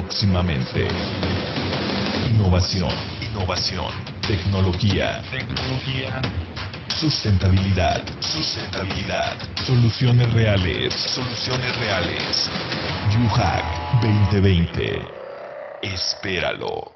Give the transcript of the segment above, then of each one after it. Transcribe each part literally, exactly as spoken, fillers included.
Próximamente. Innovación, innovación, tecnología, tecnología, sustentabilidad, sustentabilidad, soluciones reales, soluciones reales. UHAC veinte veinte. Espéralo.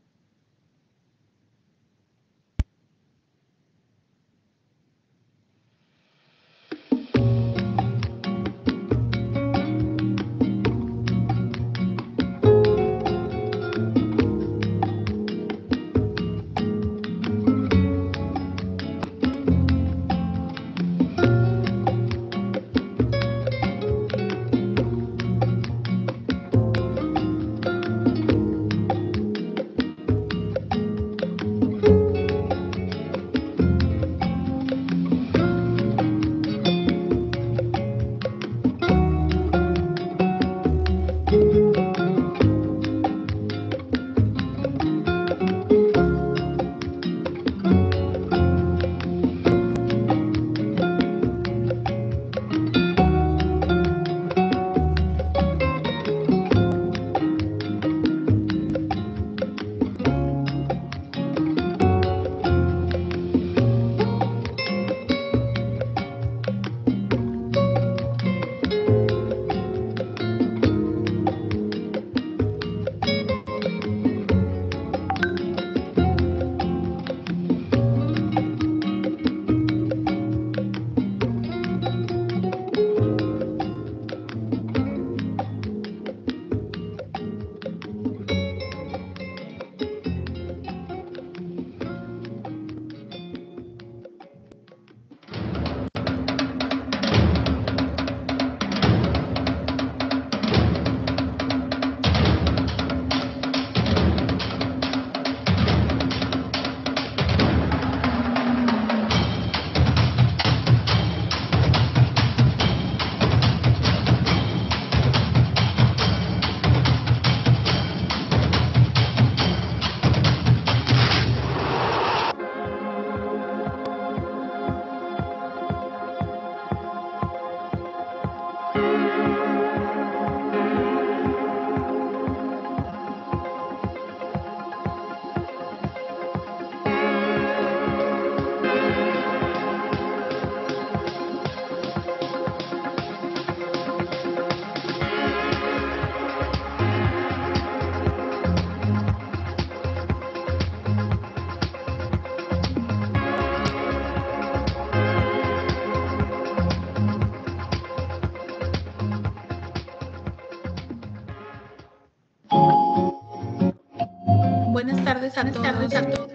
Buenas tardes a todos. Buenas tardes a todos.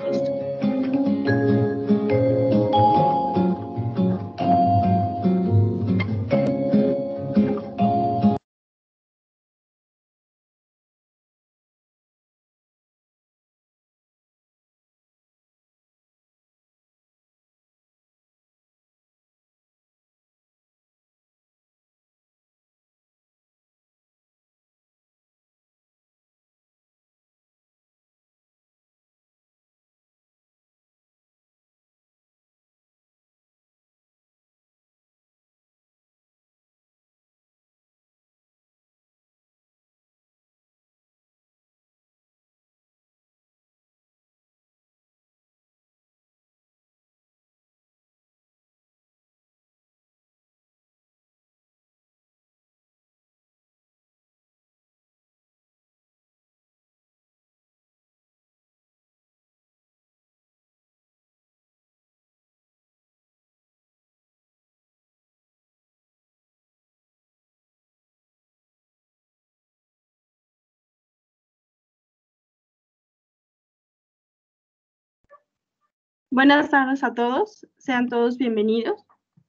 Buenas tardes a todos, sean todos bienvenidos.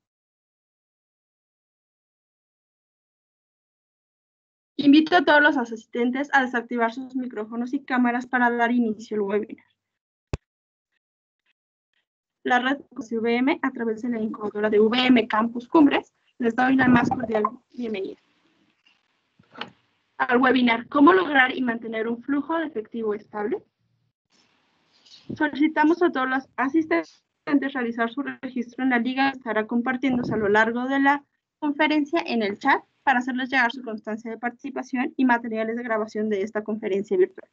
Invito a todos los asistentes a desactivar sus micrófonos y cámaras para dar inicio al webinar. La red de V M, a través de la incubadora de V M Campus Cumbres, les doy la más cordial bienvenida al webinar ¿Cómo lograr y mantener un flujo de efectivo estable? Solicitamos a todos los asistentes realizar su registro en la liga que estará compartiéndose a lo largo de la conferencia en el chat para hacerles llegar su constancia de participación y materiales de grabación de esta conferencia virtual.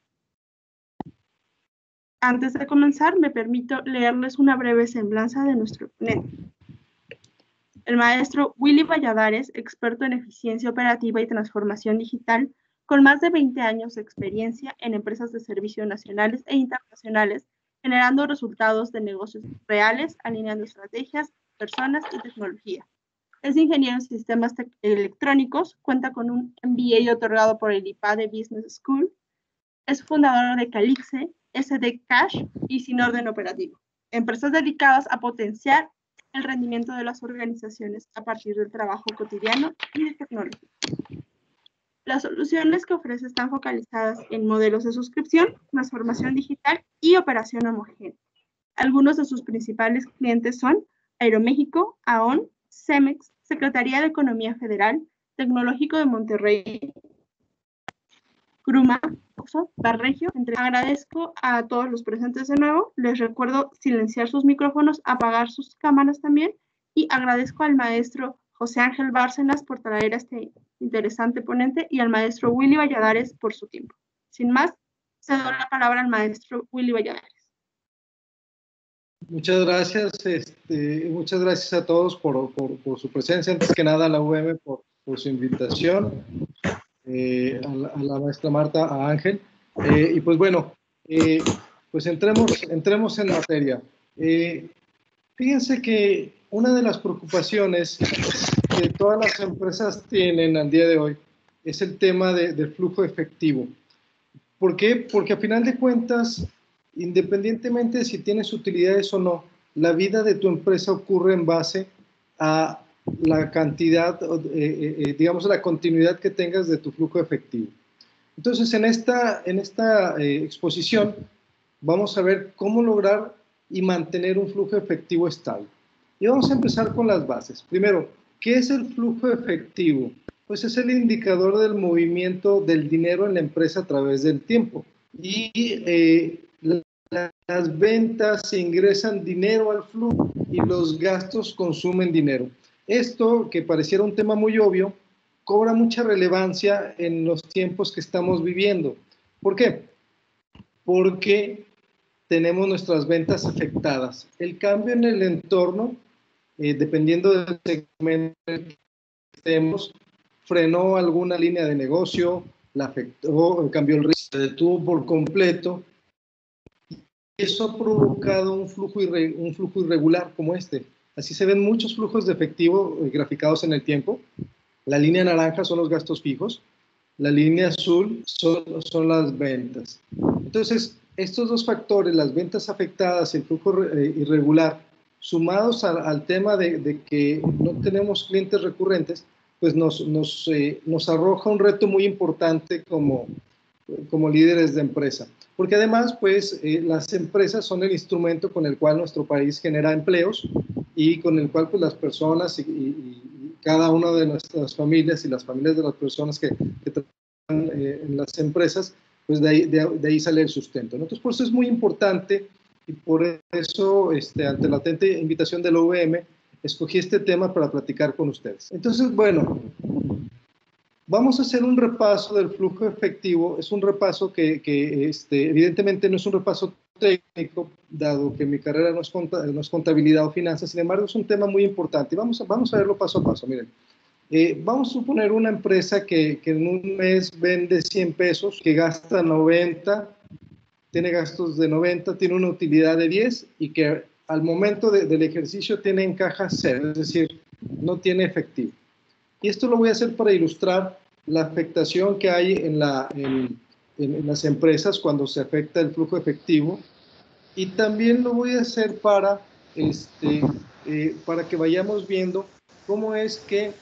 Antes de comenzar, me permito leerles una breve semblanza de nuestro ponente. El maestro Willy Valladares, experto en eficiencia operativa y transformación digital, con más de veinte años de experiencia en empresas de servicios nacionales e internacionales, generando resultados de negocios reales, alineando estrategias, personas y tecnología. Es ingeniero en sistemas electrónicos, cuenta con un M B A otorgado por el IPADE Business School, es fundador de Calixe, S D Cash y Sin Orden Operativo, empresas dedicadas a potenciar el rendimiento de las organizaciones a partir del trabajo cotidiano y de tecnología. Las soluciones que ofrece están focalizadas en modelos de suscripción, transformación digital y operación homogénea. Algunos de sus principales clientes son Aeroméxico, AON, Cemex, Secretaría de Economía Federal, Tecnológico de Monterrey, Gruma, Barregio. Entre... Agradezco a todos los presentes de nuevo. Les recuerdo silenciar sus micrófonos, apagar sus cámaras también. Y agradezco al maestro José Ángel Bárcenas por traer a este interesante ponente y al maestro Willy Valladares por su tiempo. Sin más, cedo la palabra al maestro Willy Valladares. Muchas gracias, este, muchas gracias a todos por, por, por su presencia. Antes que nada a la U V M por, por su invitación. Eh, a, la, a la maestra Marta, a Ángel, eh, y pues bueno, eh, pues entremos, entremos en materia. Eh, fíjense que una de las preocupaciones que todas las empresas tienen al día de hoy es el tema de, del flujo efectivo. ¿Por qué? Porque a final de cuentas, independientemente de si tienes utilidades o no, la vida de tu empresa ocurre en base a la cantidad, eh, eh, digamos, la continuidad que tengas de tu flujo efectivo. Entonces, en esta, en esta eh, exposición vamos a ver cómo lograr y mantener un flujo efectivo estable. Y vamos a empezar con las bases. Primero, ¿qué es el flujo efectivo? Pues es el indicador del movimiento del dinero en la empresa a través del tiempo. Y eh, la, las ventas ingresan dinero al flujo y los gastos consumen dinero. Esto, que pareciera un tema muy obvio, cobra mucha relevancia en los tiempos que estamos viviendo. ¿Por qué? Porque tenemos nuestras ventas afectadas. El cambio en el entorno, eh, dependiendo del segmento que estemos, frenó alguna línea de negocio, la afectó, cambió el ritmo, se detuvo por completo. Eso ha provocado un flujo, irre, un flujo irregular como este. Así se ven muchos flujos de efectivo eh, graficados en el tiempo. La línea naranja son los gastos fijos, la línea azul son, son las ventas. Entonces, estos dos factores, las ventas afectadas y el flujo eh, irregular, sumados a, al tema de, de que no tenemos clientes recurrentes, pues nos, nos, eh, nos arroja un reto muy importante como, como líderes de empresa. Porque además, pues, eh, las empresas son el instrumento con el cual nuestro país genera empleos y con el cual, pues, las personas y, y, y cada una de nuestras familias y las familias de las personas que, que trabajan eh, en las empresas, pues, de ahí, de, de ahí sale el sustento, ¿no? Entonces, por eso es muy importante y por eso, este, ante la atenta invitación de la U V M, escogí este tema para platicar con ustedes. Entonces, bueno, vamos a hacer un repaso del flujo efectivo. Es un repaso que, que este, evidentemente no es un repaso técnico, dado que mi carrera no es, no es contabilidad o finanzas. Sin embargo, es un tema muy importante. Vamos a, vamos a verlo paso a paso. Miren, eh, vamos a suponer una empresa que, que en un mes vende cien pesos, que gasta noventa, tiene gastos de noventa, tiene una utilidad de diez y que al momento de, del ejercicio tiene en caja cero, es decir, no tiene efectivo. Y esto lo voy a hacer para ilustrar la afectación que hay en, la, en, en las empresas cuando se afecta el flujo efectivo. Y también lo voy a hacer para, este, eh, para que vayamos viendo cómo es que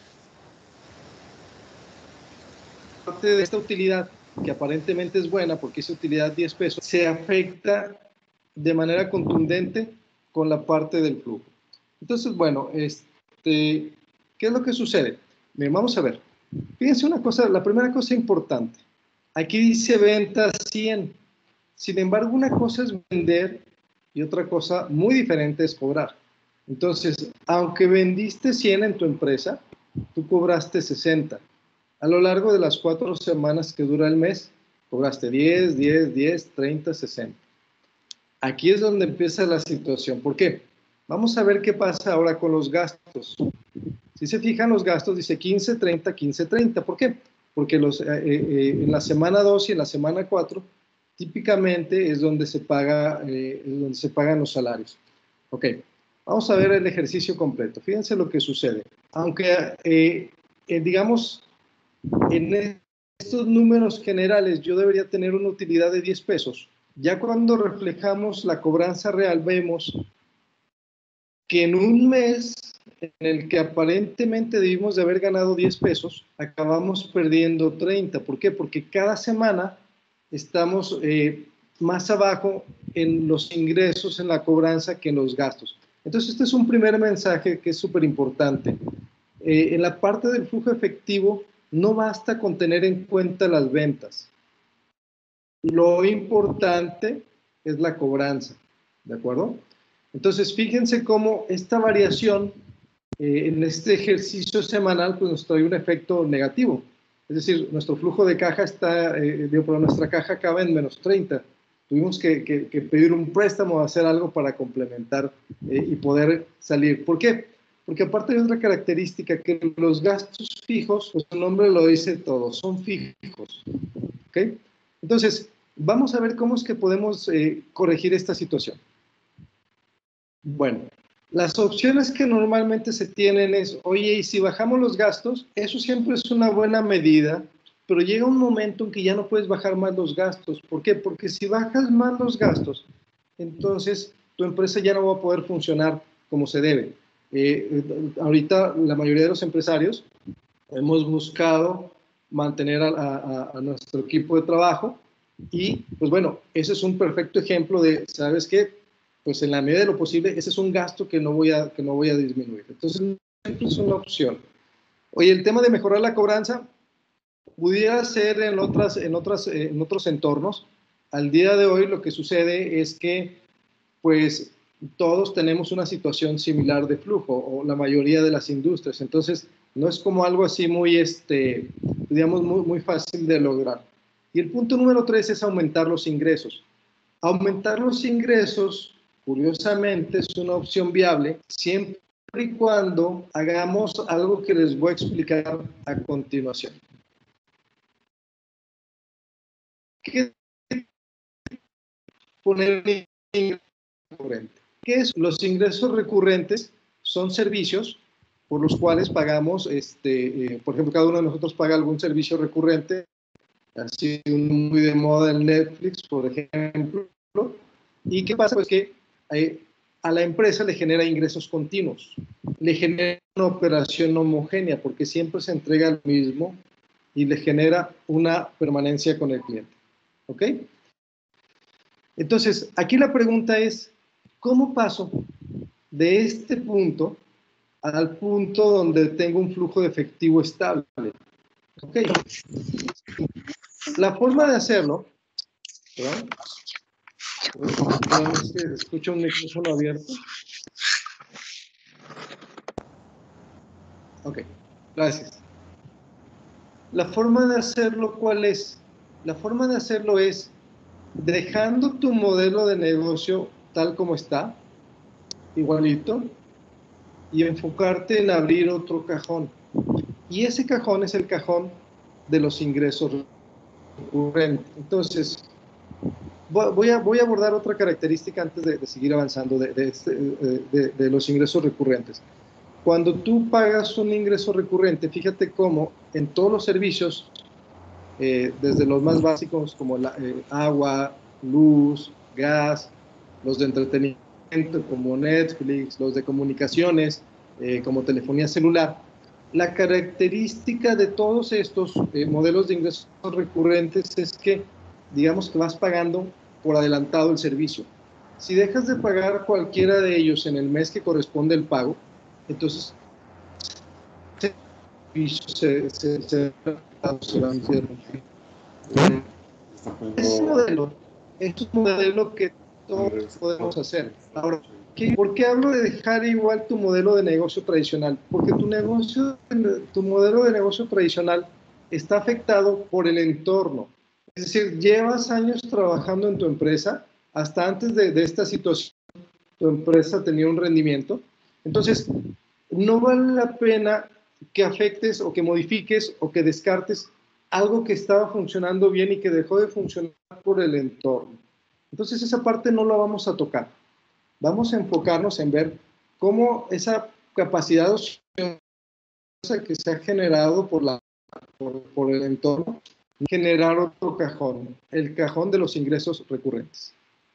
parte de esta utilidad, que aparentemente es buena porque es utilidad diez pesos, se afecta de manera contundente con la parte del flujo. Entonces, bueno, este, ¿qué es lo que sucede? Bien, vamos a ver. Fíjense una cosa, la primera cosa importante. Aquí dice venta cien. Sin embargo, una cosa es vender y otra cosa muy diferente es cobrar. Entonces, aunque vendiste cien en tu empresa, tú cobraste sesenta. A lo largo de las cuatro semanas que dura el mes, cobraste diez, diez, diez, treinta, sesenta. Aquí es donde empieza la situación. ¿Por qué? Vamos a ver qué pasa ahora con los gastos. Si se fijan, los gastos dice quince, treinta, quince, treinta. ¿Por qué? Porque los, eh, eh, en la semana dos y en la semana cuatro, típicamente es donde se, paga, eh, es donde se pagan los salarios. Ok, vamos a ver el ejercicio completo. Fíjense lo que sucede. Aunque, eh, eh, digamos, en estos números generales yo debería tener una utilidad de diez pesos. Ya cuando reflejamos la cobranza real, vemos que en un mes en el que aparentemente debimos de haber ganado diez pesos, acabamos perdiendo treinta. ¿Por qué? Porque cada semana estamos eh, más abajo en los ingresos, en la cobranza, que en los gastos. Entonces, este es un primer mensaje que es súper importante. Eh, en la parte del flujo efectivo, no basta con tener en cuenta las ventas. Lo importante es la cobranza, ¿de acuerdo? Entonces, fíjense cómo esta variación eh, en este ejercicio semanal pues nos trae un efecto negativo. Es decir, nuestro flujo de caja está, eh, digo, pero nuestra caja acaba en menos treinta. Tuvimos que, que, que pedir un préstamo o hacer algo para complementar eh, y poder salir. ¿Por qué? Porque aparte hay otra característica, que los gastos fijos, pues su nombre lo dice todo, son fijos. ¿Ok? Entonces, vamos a ver cómo es que podemos eh, corregir esta situación. Bueno, las opciones que normalmente se tienen es, oye, y si bajamos los gastos, eso siempre es una buena medida, pero llega un momento en que ya no puedes bajar más los gastos. ¿Por qué? Porque si bajas más los gastos, entonces tu empresa ya no va a poder funcionar como se debe. Eh, ahorita la mayoría de los empresarios hemos buscado mantener a, a, a nuestro equipo de trabajo y, pues bueno, ese es un perfecto ejemplo de, ¿sabes qué? Pues en la medida de lo posible, ese es un gasto que no voy a, que no voy a disminuir. Entonces, es una opción. Oye, el tema de mejorar la cobranza pudiera ser en, otras, en, otras, en otros entornos. Al día de hoy lo que sucede es que, pues, todos tenemos una situación similar de flujo, o la mayoría de las industrias. Entonces, no es como algo así muy, este, digamos, muy, muy fácil de lograr. Y el punto número tres es aumentar los ingresos. Aumentar los ingresos, curiosamente, es una opción viable siempre y cuando hagamos algo que les voy a explicar a continuación. ¿Qué es poner un ingreso recurrente? ¿Qué es? Los ingresos recurrentes son servicios por los cuales pagamos, este, eh, por ejemplo, cada uno de nosotros paga algún servicio recurrente, así muy de moda el Netflix, por ejemplo. ¿Y qué pasa? Pues que eh, a la empresa le genera ingresos continuos, le genera una operación homogénea, porque siempre se entrega lo mismo y le genera una permanencia con el cliente. ¿Ok? Entonces, aquí la pregunta es, ¿cómo paso de este punto al punto donde tengo un flujo de efectivo estable? ¿Ok? La forma de hacerlo, ¿verdad? Es que escucho un micrófono abierto. Ok, gracias. La forma de hacerlo, ¿cuál es? La forma de hacerlo es dejando tu modelo de negocio tal como está, igualito, y enfocarte en abrir otro cajón. Y ese cajón es el cajón de los ingresos recurrentes. Entonces, voy a, voy a abordar otra característica antes de, de seguir avanzando de, de, este, de, de los ingresos recurrentes. Cuando tú pagas un ingreso recurrente, fíjate cómo en todos los servicios, eh, desde los más básicos como la, eh, agua, luz, gas, los de entretenimiento como Netflix, los de comunicaciones eh, como telefonía celular, la característica de todos estos eh, modelos de ingresos recurrentes es que, digamos que vas pagando por adelantado el servicio. Si dejas de pagar cualquiera de ellos en el mes que corresponde el pago, entonces se, se, se, se van a interrumpir. Ese modelo es un modelo que todos podemos hacer. Ahora, ¿qué, ¿por qué hablo de dejar igual tu modelo de negocio tradicional? Porque tu, negocio, tu modelo de negocio tradicional está afectado por el entorno. Es decir, llevas años trabajando en tu empresa, hasta antes de, de esta situación, tu empresa tenía un rendimiento. Entonces, no vale la pena que afectes o que modifiques o que descartes algo que estaba funcionando bien y que dejó de funcionar por el entorno. Entonces, esa parte no la vamos a tocar. Vamos a enfocarnos en ver cómo esa capacidad ociosa que se ha generado por, la, por, por el entorno, generar otro cajón, el cajón de los ingresos recurrentes.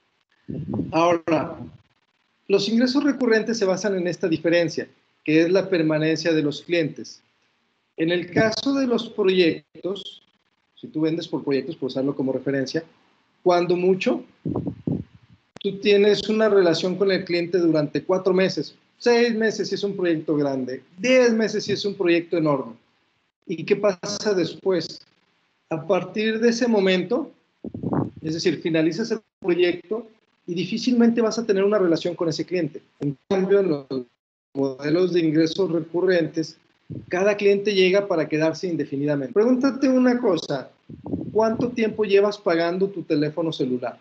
Ahora, los ingresos recurrentes se basan en esta diferencia, que es la permanencia de los clientes. En el caso de los proyectos, si tú vendes por proyectos, por usarlo como referencia, cuando mucho, tú tienes una relación con el cliente durante cuatro meses, seis meses si es un proyecto grande, diez meses si es un proyecto enorme. ¿Y qué pasa después? A partir de ese momento, es decir, finalizas el proyecto y difícilmente vas a tener una relación con ese cliente. En cambio, en los modelos de ingresos recurrentes, cada cliente llega para quedarse indefinidamente. Pregúntate una cosa, ¿cuánto tiempo llevas pagando tu teléfono celular?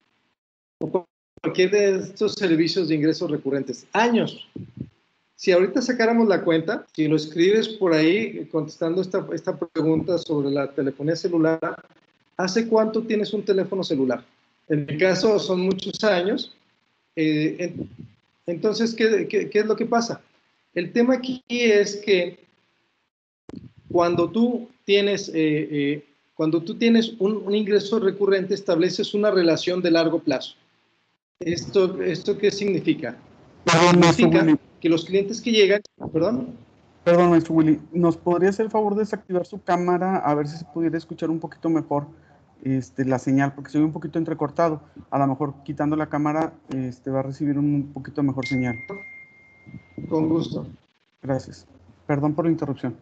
O cualquier de estos servicios de ingresos recurrentes. Años. Si ahorita sacáramos la cuenta, si lo escribes por ahí contestando esta, esta pregunta sobre la telefonía celular, ¿hace cuánto tienes un teléfono celular? En mi caso son muchos años. Eh, en, entonces, ¿qué, qué, ¿qué es lo que pasa? El tema aquí es que cuando tú tienes, eh, eh, cuando tú tienes un, un ingreso recurrente, estableces una relación de largo plazo. ¿Esto, esto qué significa? Perdón, maestro Willy. Que los clientes que llegan, perdón. Perdón, maestro Willy, ¿nos podría hacer el favor de desactivar su cámara a ver si se pudiera escuchar un poquito mejor este, la señal? Porque se ve un poquito entrecortado. A lo mejor quitando la cámara este, va a recibir un poquito mejor señal. Con gusto. Gracias. Perdón por la interrupción.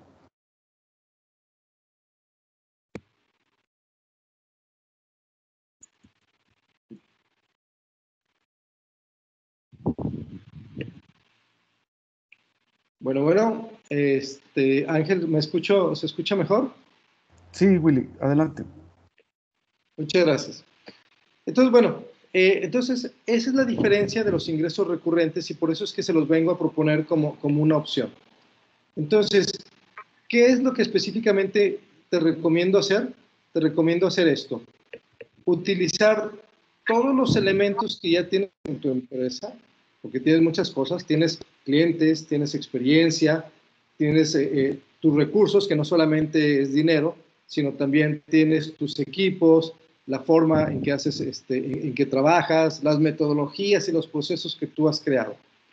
Bueno, bueno, este, Ángel, ¿me escucho, ¿se escucha mejor? Sí, Willy, adelante. Muchas gracias. Entonces, bueno, eh, entonces esa es la diferencia de los ingresos recurrentes y por eso es que se los vengo a proponer como, como una opción. Entonces, ¿qué es lo que específicamente te recomiendo hacer? Te recomiendo hacer esto. Utilizar todos los elementos que ya tienes en tu empresa, porque tienes muchas cosas, tienes clientes, tienes experiencia, tienes eh, eh, tus recursos, que no solamente es dinero, sino también tienes tus equipos, la forma en que haces, este, en, en que trabajas, las metodologías y los procesos que tú has creado.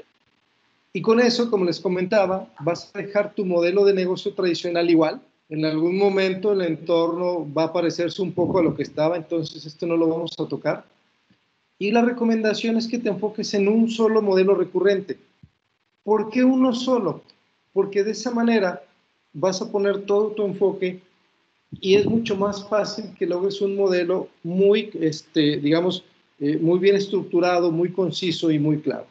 Y con eso, como les comentaba, vas a dejar tu modelo de negocio tradicional igual. En algún momento el entorno va a parecerse un poco a lo que estaba, entonces esto no lo vamos a tocar. Y la recomendación es que te enfoques en un solo modelo recurrente. ¿Por qué uno solo? Porque de esa manera vas a poner todo tu enfoque y es mucho más fácil que logres un modelo muy, este, digamos, eh, muy bien estructurado, muy conciso y muy claro.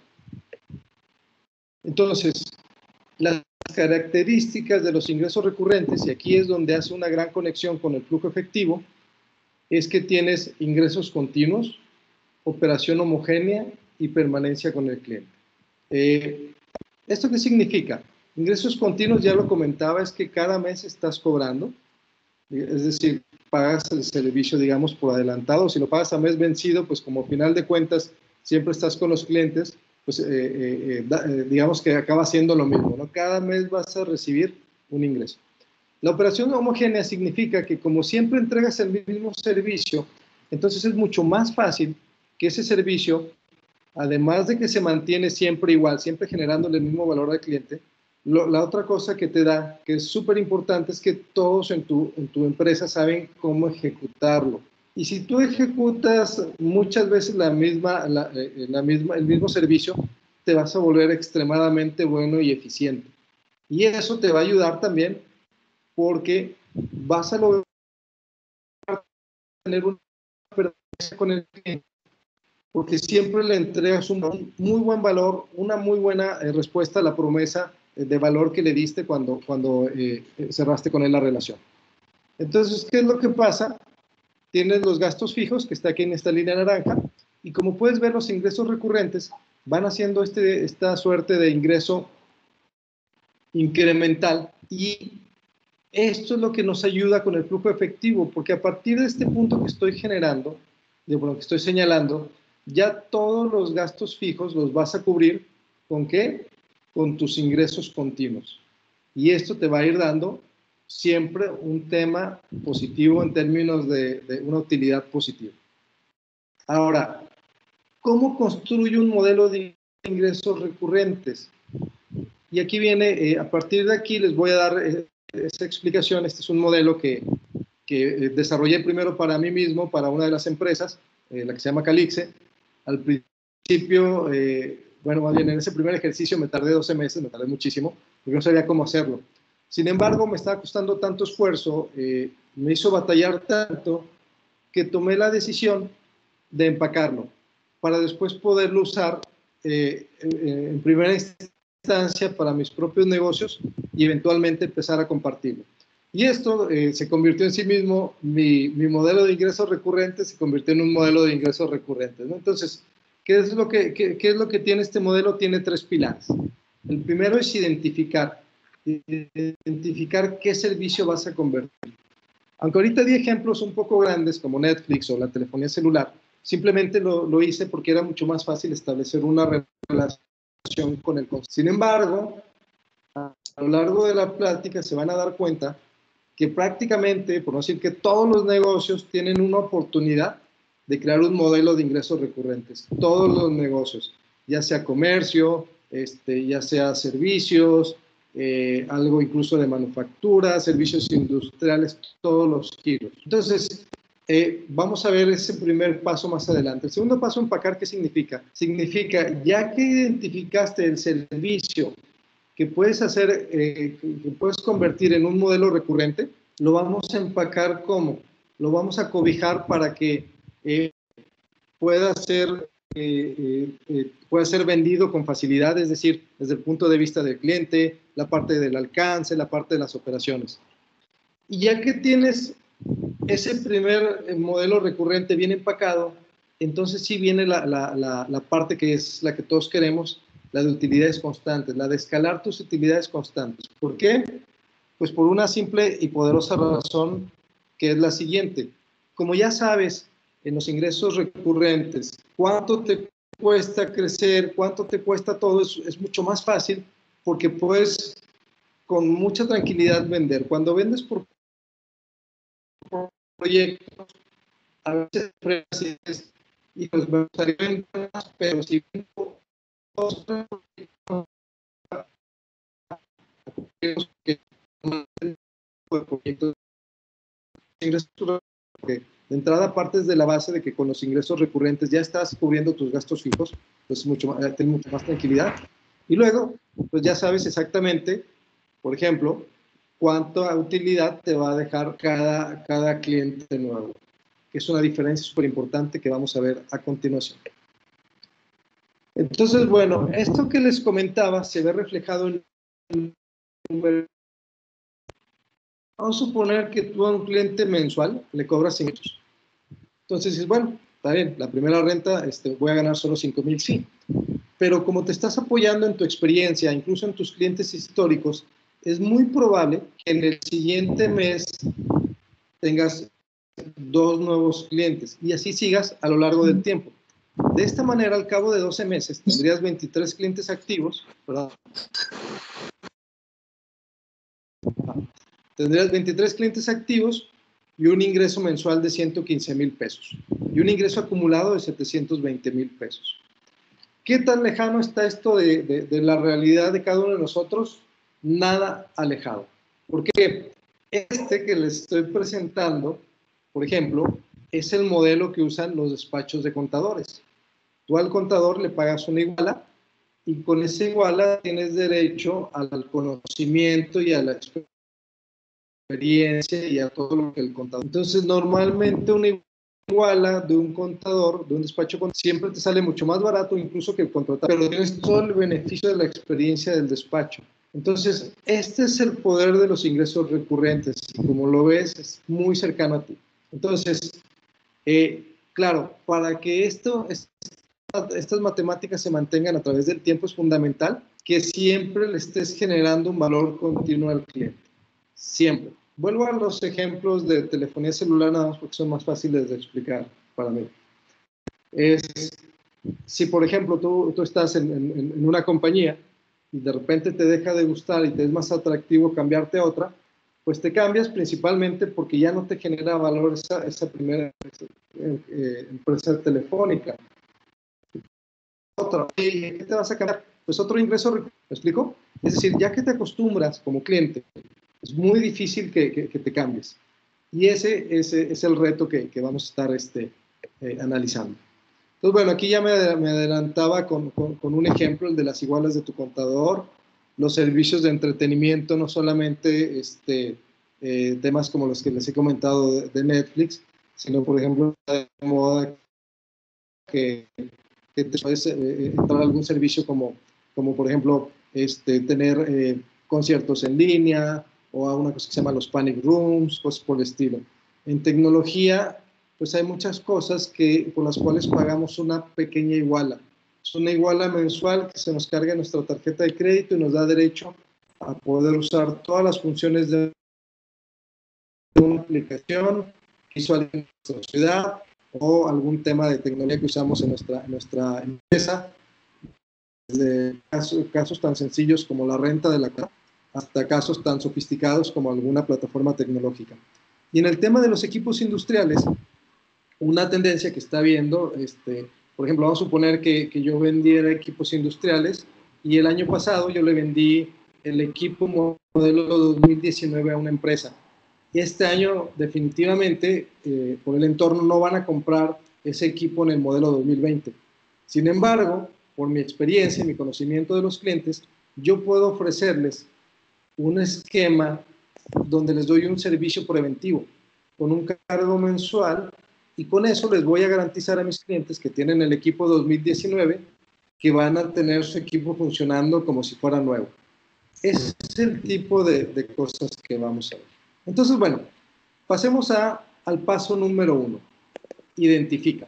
Entonces, las características de los ingresos recurrentes, y aquí es donde hace una gran conexión con el flujo efectivo, es que tienes ingresos continuos, operación homogénea y permanencia con el cliente. Eh, ¿Esto qué significa? Ingresos continuos, ya lo comentaba, es que cada mes estás cobrando, es decir, pagas el servicio, digamos, por adelantado. Si lo pagas a mes vencido, pues como final de cuentas siempre estás con los clientes, pues eh, eh, eh, digamos que acaba siendo lo mismo, ¿no? Cada mes vas a recibir un ingreso. La operación homogénea significa que como siempre entregas el mismo servicio, entonces es mucho más fácil que ese servicio, además de que se mantiene siempre igual, siempre generándole el mismo valor al cliente, lo, la otra cosa que te da, que es súper importante, es que todos en tu, en tu empresa saben cómo ejecutarlo. Y si tú ejecutas muchas veces la misma, la, la misma, el mismo servicio, te vas a volver extremadamente bueno y eficiente. Y eso te va a ayudar también porque vas a lograr tener una permanencia con el cliente, porque siempre le entregas un muy buen valor, una muy buena eh, respuesta a la promesa de valor que le diste cuando, cuando eh, cerraste con él la relación. Entonces, ¿qué es lo que pasa? Tienes los gastos fijos, que está aquí en esta línea naranja, y como puedes ver, los ingresos recurrentes van haciendo este, esta suerte de ingreso incremental, y esto es lo que nos ayuda con el flujo efectivo, porque a partir de este punto que estoy generando, de bueno, que estoy señalando, ya todos los gastos fijos los vas a cubrir ¿con qué? Con tus ingresos continuos. Y esto te va a ir dando siempre un tema positivo en términos de, de una utilidad positiva. Ahora, ¿cómo construyo un modelo de ingresos recurrentes? Y aquí viene, eh, a partir de aquí les voy a dar eh, esa explicación. Este es un modelo que, que desarrollé primero para mí mismo, para una de las empresas, eh, la que se llama Calixe. Al principio, eh, bueno, más bien en ese primer ejercicio me tardé doce meses, me tardé muchísimo, porque no sabía cómo hacerlo. Sin embargo, me estaba costando tanto esfuerzo, eh, me hizo batallar tanto, que tomé la decisión de empacarlo, para después poderlo usar eh, eh, en primera instancia para mis propios negocios y eventualmente empezar a compartirlo. Y esto eh, se convirtió en sí mismo, mi, mi modelo de ingresos recurrentes se convirtió en un modelo de ingresos recurrentes, ¿no? Entonces, ¿qué es, lo que, qué, ¿qué es lo que tiene este modelo? Tiene tres pilares. El primero es identificar, identificar qué servicio vas a convertir. Aunque ahorita di ejemplos un poco grandes como Netflix o la telefonía celular, simplemente lo, lo hice porque era mucho más fácil establecer una relación con el concepto. Sin embargo, a lo largo de la plática se van a dar cuenta que prácticamente, por no decir que todos los negocios tienen una oportunidad de crear un modelo de ingresos recurrentes. Todos los negocios, ya sea comercio, este, ya sea servicios, eh, algo incluso de manufactura, servicios industriales, todos los giros. Entonces, eh, vamos a ver ese primer paso más adelante. El segundo paso, empacar, ¿qué significa? Significa, ya que identificaste el servicio que puedes hacer, eh, que puedes convertir en un modelo recurrente, lo vamos a empacar ¿cómo? Lo vamos a cobijar para que eh, pueda ser, eh, eh, eh, pueda ser vendido con facilidad, es decir, desde el punto de vista del cliente, la parte del alcance, la parte de las operaciones. Y ya que tienes ese primer modelo recurrente bien empacado, entonces sí viene la, la, la, la parte que es la que todos queremos, la de utilidades constantes, la de escalar tus utilidades constantes. ¿Por qué? Pues por una simple y poderosa razón, que es la siguiente. Como ya sabes, en los ingresos recurrentes, cuánto te cuesta crecer, cuánto te cuesta todo, es, es mucho más fácil, porque puedes con mucha tranquilidad vender. Cuando vendes por proyectos, a veces es, y pues me gustaría vender más, pero si vendo dos proyectos, que proyectos ingresos, porque de entrada partes de la base de que con los ingresos recurrentes ya estás cubriendo tus gastos fijos, pues mucho más, ten mucho más tranquilidad. Y luego, pues ya sabes exactamente, por ejemplo, cuánta utilidad te va a dejar cada, cada cliente nuevo, que es una diferencia súper importante que vamos a ver a continuación. Entonces, bueno, esto que les comentaba se ve reflejado en un... Vamos a suponer que tú a un cliente mensual le cobras cinco mil. Entonces dices, bueno, está bien, la primera renta este, voy a ganar solo cinco mil, sí. Pero como te estás apoyando en tu experiencia, incluso en tus clientes históricos, es muy probable que en el siguiente mes tengas dos nuevos clientes y así sigas a lo largo del tiempo. De esta manera, al cabo de doce meses, tendrías veintitrés clientes activos, ¿verdad? Tendrías veintitrés clientes activos y un ingreso mensual de ciento quince mil pesos y un ingreso acumulado de setecientos veinte mil pesos. ¿Qué tan lejano está esto de, de, de la realidad de cada uno de nosotros? Nada alejado. Porque este que les estoy presentando, por ejemplo, es el modelo que usan los despachos de contadores. Tú al contador le pagas una iguala y con esa iguala tienes derecho al conocimiento y a la experiencia y a todo lo que el contador. Entonces, normalmente una iguala de un contador, de un despacho, siempre te sale mucho más barato incluso que el contratado, pero tienes todo el beneficio de la experiencia del despacho. Entonces, este es el poder de los ingresos recurrentes. Como lo ves, es muy cercano a ti. Entonces, eh, claro, para que esto, estas matemáticas se mantengan a través del tiempo es fundamental que siempre le estés generando un valor continuo al cliente. Siempre. Vuelvo a los ejemplos de telefonía celular nada más porque son más fáciles de explicar para mí. Es, si por ejemplo tú, tú estás en, en, en una compañía y de repente te deja de gustar y te es más atractivo cambiarte a otra, pues te cambias principalmente porque ya no te genera valor esa, esa primera eh, empresa telefónica. Otra, ¿y qué te vas a cambiar? Pues otro ingreso, ¿me explico? Es decir, ya que te acostumbras como cliente, es muy difícil que, que, que te cambies. Y ese, ese es el reto que, que vamos a estar este, eh, analizando. Entonces, bueno, aquí ya me, me adelantaba con, con, con un ejemplo, el de las igualas de tu contador, los servicios de entretenimiento, no solamente este, eh, temas como los que les he comentado de, de Netflix, sino, por ejemplo, de moda que, que te puedes eh, entrar a algún servicio como, como por ejemplo, este, tener eh, conciertos en línea o a una cosa que se llama los panic rooms, cosas por el estilo. En tecnología, pues hay muchas cosas que, por las cuales pagamos una pequeña iguala. Es una iguala mensual que se nos carga en nuestra tarjeta de crédito y nos da derecho a poder usar todas las funciones de una aplicación visual en nuestra ciudad o algún tema de tecnología que usamos en nuestra, en nuestra empresa, desde casos, casos tan sencillos como la renta de la casa hasta casos tan sofisticados como alguna plataforma tecnológica. Y en el tema de los equipos industriales, una tendencia que está viendo, este, por ejemplo, vamos a suponer que, que yo vendiera equipos industriales y el año pasado yo le vendí el equipo modelo dos mil diecinueve a una empresa. Y este año definitivamente eh, por el entorno no van a comprar ese equipo en el modelo dos mil veinte. Sin embargo, por mi experiencia y mi conocimiento de los clientes, yo puedo ofrecerles un esquema donde les doy un servicio preventivo con un cargo mensual y con eso les voy a garantizar a mis clientes que tienen el equipo dos mil diecinueve que van a tener su equipo funcionando como si fuera nuevo. Ese es el tipo de, de cosas que vamos a ver. Entonces, bueno, pasemos a, al paso número uno. Identifica.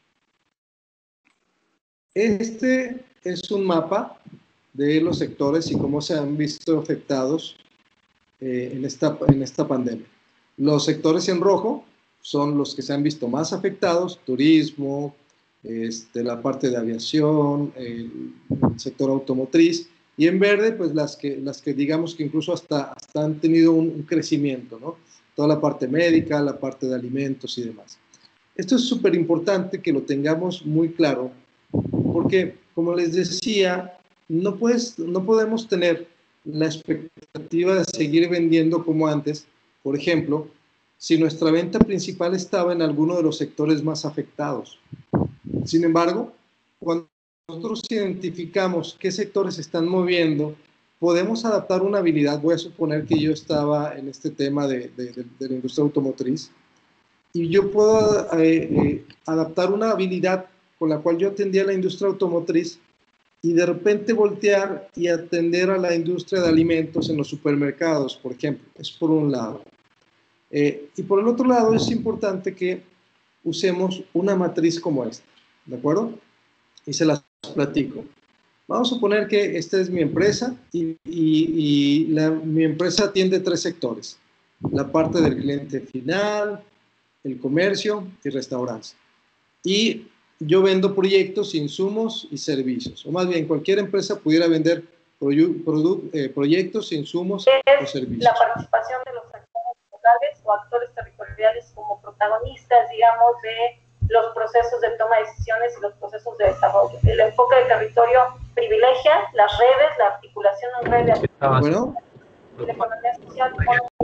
Este es un mapa de los sectores y cómo se han visto afectados eh, en, esta, en esta pandemia. Los sectores en rojo son los que se han visto más afectados, turismo, este, la parte de aviación, el, el sector automotriz, y en verde, pues las que, las que digamos que incluso hasta, hasta han tenido un, un crecimiento, ¿no? Toda la parte médica, la parte de alimentos y demás. Esto es súper importante que lo tengamos muy claro, porque, como les decía, no, puedes, no podemos tener la expectativa de seguir vendiendo como antes, por ejemplo, si nuestra venta principal estaba en alguno de los sectores más afectados. Sin embargo, cuando nosotros identificamos qué sectores se están moviendo, podemos adaptar una habilidad. Voy a suponer que yo estaba en este tema de, de, de, de la industria automotriz y yo puedo eh, eh, adaptar una habilidad con la cual yo atendía a la industria automotriz y de repente voltear y atender a la industria de alimentos en los supermercados, por ejemplo. Es por un lado. Eh, y por el otro lado es importante que usemos una matriz como esta, ¿de acuerdo? Y se las platico. Vamos a suponer que esta es mi empresa y, y, y la, mi empresa atiende tres sectores. La parte del cliente final, el comercio y restaurantes. Y yo vendo proyectos, insumos y servicios. O más bien, cualquier empresa pudiera vender eh, proyectos, insumos o servicios. La participación de los actores locales o actores territoriales como protagonistas, digamos, de los procesos de toma de decisiones y los procesos de desarrollo. El enfoque de territorio privilegia las redes, la articulación en red de bueno. y la economía social.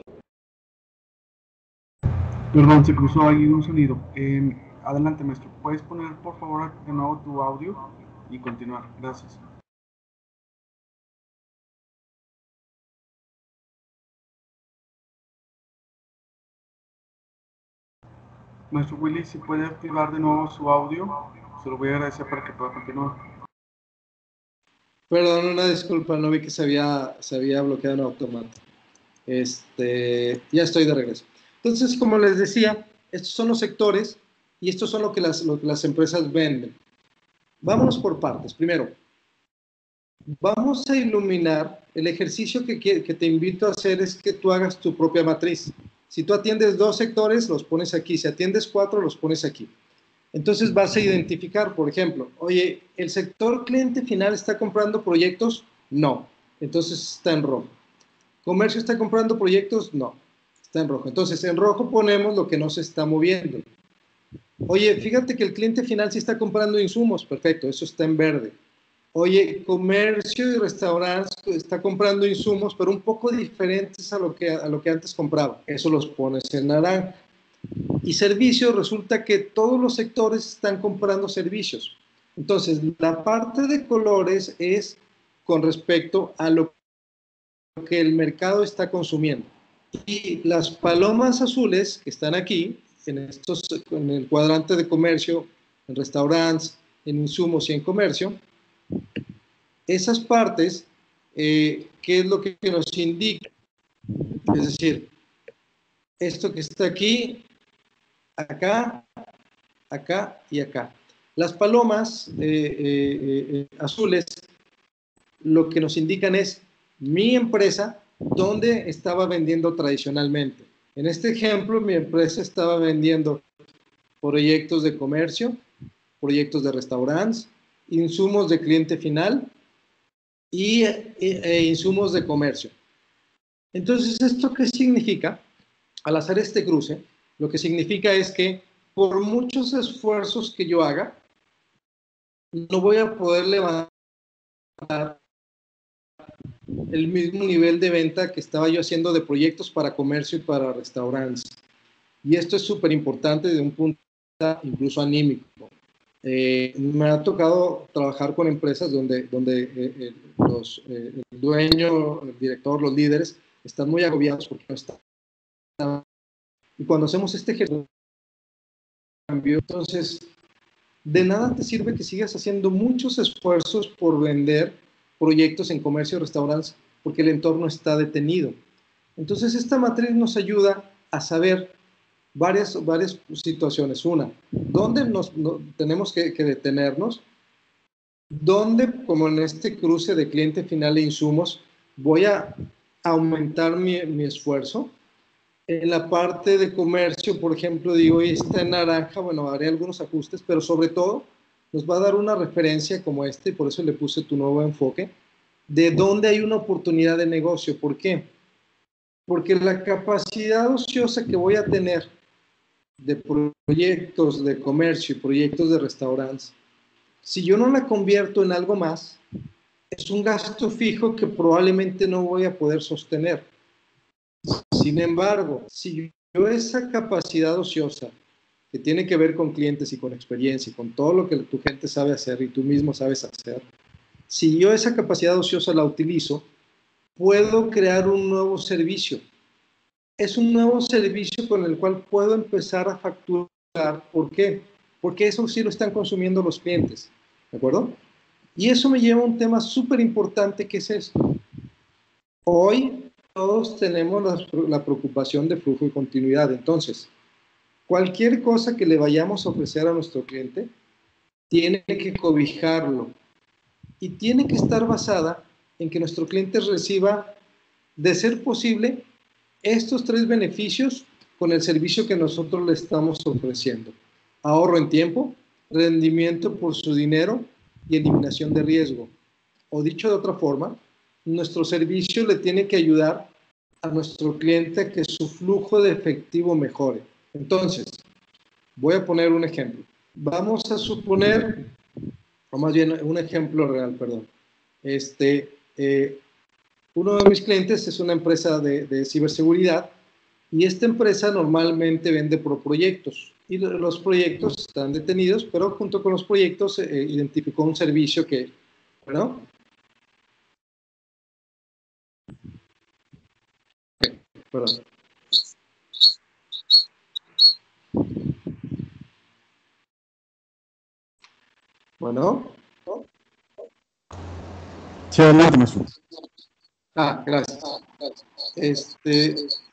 Perdón, se cruzó ahí un sonido. Eh, adelante, maestro. ¿Puedes poner, por favor, de nuevo tu audio y continuar? Gracias. Maestro Willy, si puede activar de nuevo su audio, se lo voy a agradecer para que pueda continuar. Perdón, una disculpa, no vi que se había, se había bloqueado en automático. Este, ya estoy de regreso. Entonces, como les decía, estos son los sectores y estos son lo que las, lo que las empresas venden. Vámonos por partes. Primero, vamos a iluminar. El ejercicio que, que, que te invito a hacer es que tú hagas tu propia matriz. Si tú atiendes dos sectores, los pones aquí. Si atiendes cuatro, los pones aquí. Entonces vas a identificar, por ejemplo, oye, ¿el sector cliente final está comprando proyectos? No. Entonces está en rojo. ¿Comercio está comprando proyectos? No. Está en rojo. Entonces en rojo ponemos lo que no se está moviendo. Oye, fíjate que el cliente final sí está comprando insumos. Perfecto, eso está en verde. Oye, comercio y restaurantes está comprando insumos, pero un poco diferentes a lo que, a lo que antes compraba. Eso los pones en naranja. Y servicios, resulta que todos los sectores están comprando servicios. Entonces, la parte de colores es con respecto a lo que el mercado está consumiendo. Y las palomas azules que están aquí, en, estos, en el cuadrante de comercio, en restaurantes, en insumos y en comercio, esas partes, eh, ¿qué es lo que nos indica? Es decir, esto que está aquí, acá, acá y acá. Las palomas eh, eh, eh, azules lo que nos indican es mi empresa, dónde estaba vendiendo tradicionalmente. En este ejemplo, mi empresa estaba vendiendo proyectos de comercio, proyectos de restaurantes, insumos de cliente final y e, e insumos de comercio. Entonces, ¿esto qué significa? Al hacer este cruce, lo que significa es que por muchos esfuerzos que yo haga, no voy a poder levantar el mismo nivel de venta que estaba yo haciendo de proyectos para comercio y para restaurantes. Y esto es súper importante desde un punto de vista incluso anímico. Eh, me ha tocado trabajar con empresas donde, donde eh, eh, los, eh, el dueño, el director, los líderes están muy agobiados porque no están. Y cuando hacemos este ejercicio, entonces, de nada te sirve que sigas haciendo muchos esfuerzos por vender proyectos en comercio y restaurantes porque el entorno está detenido. Entonces, esta matriz nos ayuda a saber varias, varias situaciones. Una, ¿dónde nos, no, tenemos que, que detenernos? ¿Dónde, como en este cruce de cliente final e insumos, voy a aumentar mi, mi esfuerzo? En la parte de comercio, por ejemplo, digo, está en naranja, bueno, haré algunos ajustes, pero sobre todo nos va a dar una referencia como este, y por eso le puse tu nuevo enfoque, de dónde hay una oportunidad de negocio. ¿Por qué? Porque la capacidad ociosa que voy a tener de proyectos de comercio y proyectos de restaurantes, si yo no la convierto en algo más, es un gasto fijo que probablemente no voy a poder sostener. Sin embargo, si yo esa capacidad ociosa que tiene que ver con clientes y con experiencia y con todo lo que tu gente sabe hacer y tú mismo sabes hacer, si yo esa capacidad ociosa la utilizo, puedo crear un nuevo servicio. Es un nuevo servicio con el cual puedo empezar a facturar. ¿Por qué? Porque eso sí lo están consumiendo los clientes. ¿De acuerdo? Y eso me lleva a un tema súper importante que es esto. Hoy todos tenemos la, la preocupación de flujo y continuidad. Entonces, cualquier cosa que le vayamos a ofrecer a nuestro cliente tiene que cobijarlo y tiene que estar basada en que nuestro cliente reciba, de ser posible, estos tres beneficios con el servicio que nosotros le estamos ofreciendo. Ahorro en tiempo, rendimiento por su dinero y eliminación de riesgo. O dicho de otra forma, nuestro servicio le tiene que ayudar a nuestro cliente a que su flujo de efectivo mejore. Entonces, voy a poner un ejemplo. Vamos a suponer, o más bien un ejemplo real, perdón. Este, eh, uno de mis clientes es una empresa de, de ciberseguridad y esta empresa normalmente vende por proyectos y los proyectos están detenidos, pero junto con los proyectos eh, identificó un servicio que, ¿no? Okay, perdón. Bueno. Sí, adelante, maestro. Ah, gracias. Este,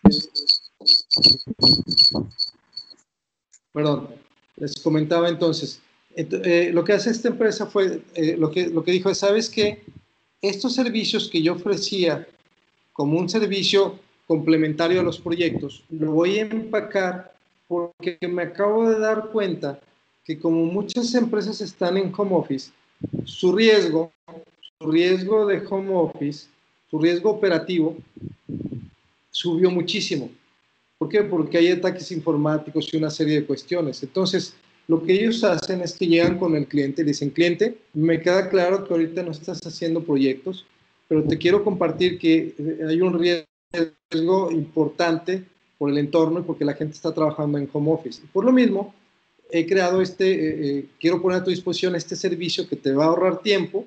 perdón, les comentaba entonces, ent- eh, lo que hace esta empresa fue, eh, lo, que, lo que dijo es, ¿sabes qué? Estos servicios que yo ofrecía como un servicio complementario a los proyectos, lo voy a empacar porque me acabo de dar cuenta que como muchas empresas están en home office, su riesgo, su riesgo de home office, su riesgo operativo subió muchísimo. ¿Por qué? Porque hay ataques informáticos y una serie de cuestiones. Entonces, lo que ellos hacen es que llegan con el cliente y dicen, cliente, me queda claro que ahorita no estás haciendo proyectos, pero te quiero compartir que hay un riesgo importante por el entorno y porque la gente está trabajando en home office. Por lo mismo, he creado este, eh, eh, quiero poner a tu disposición este servicio que te va a ahorrar tiempo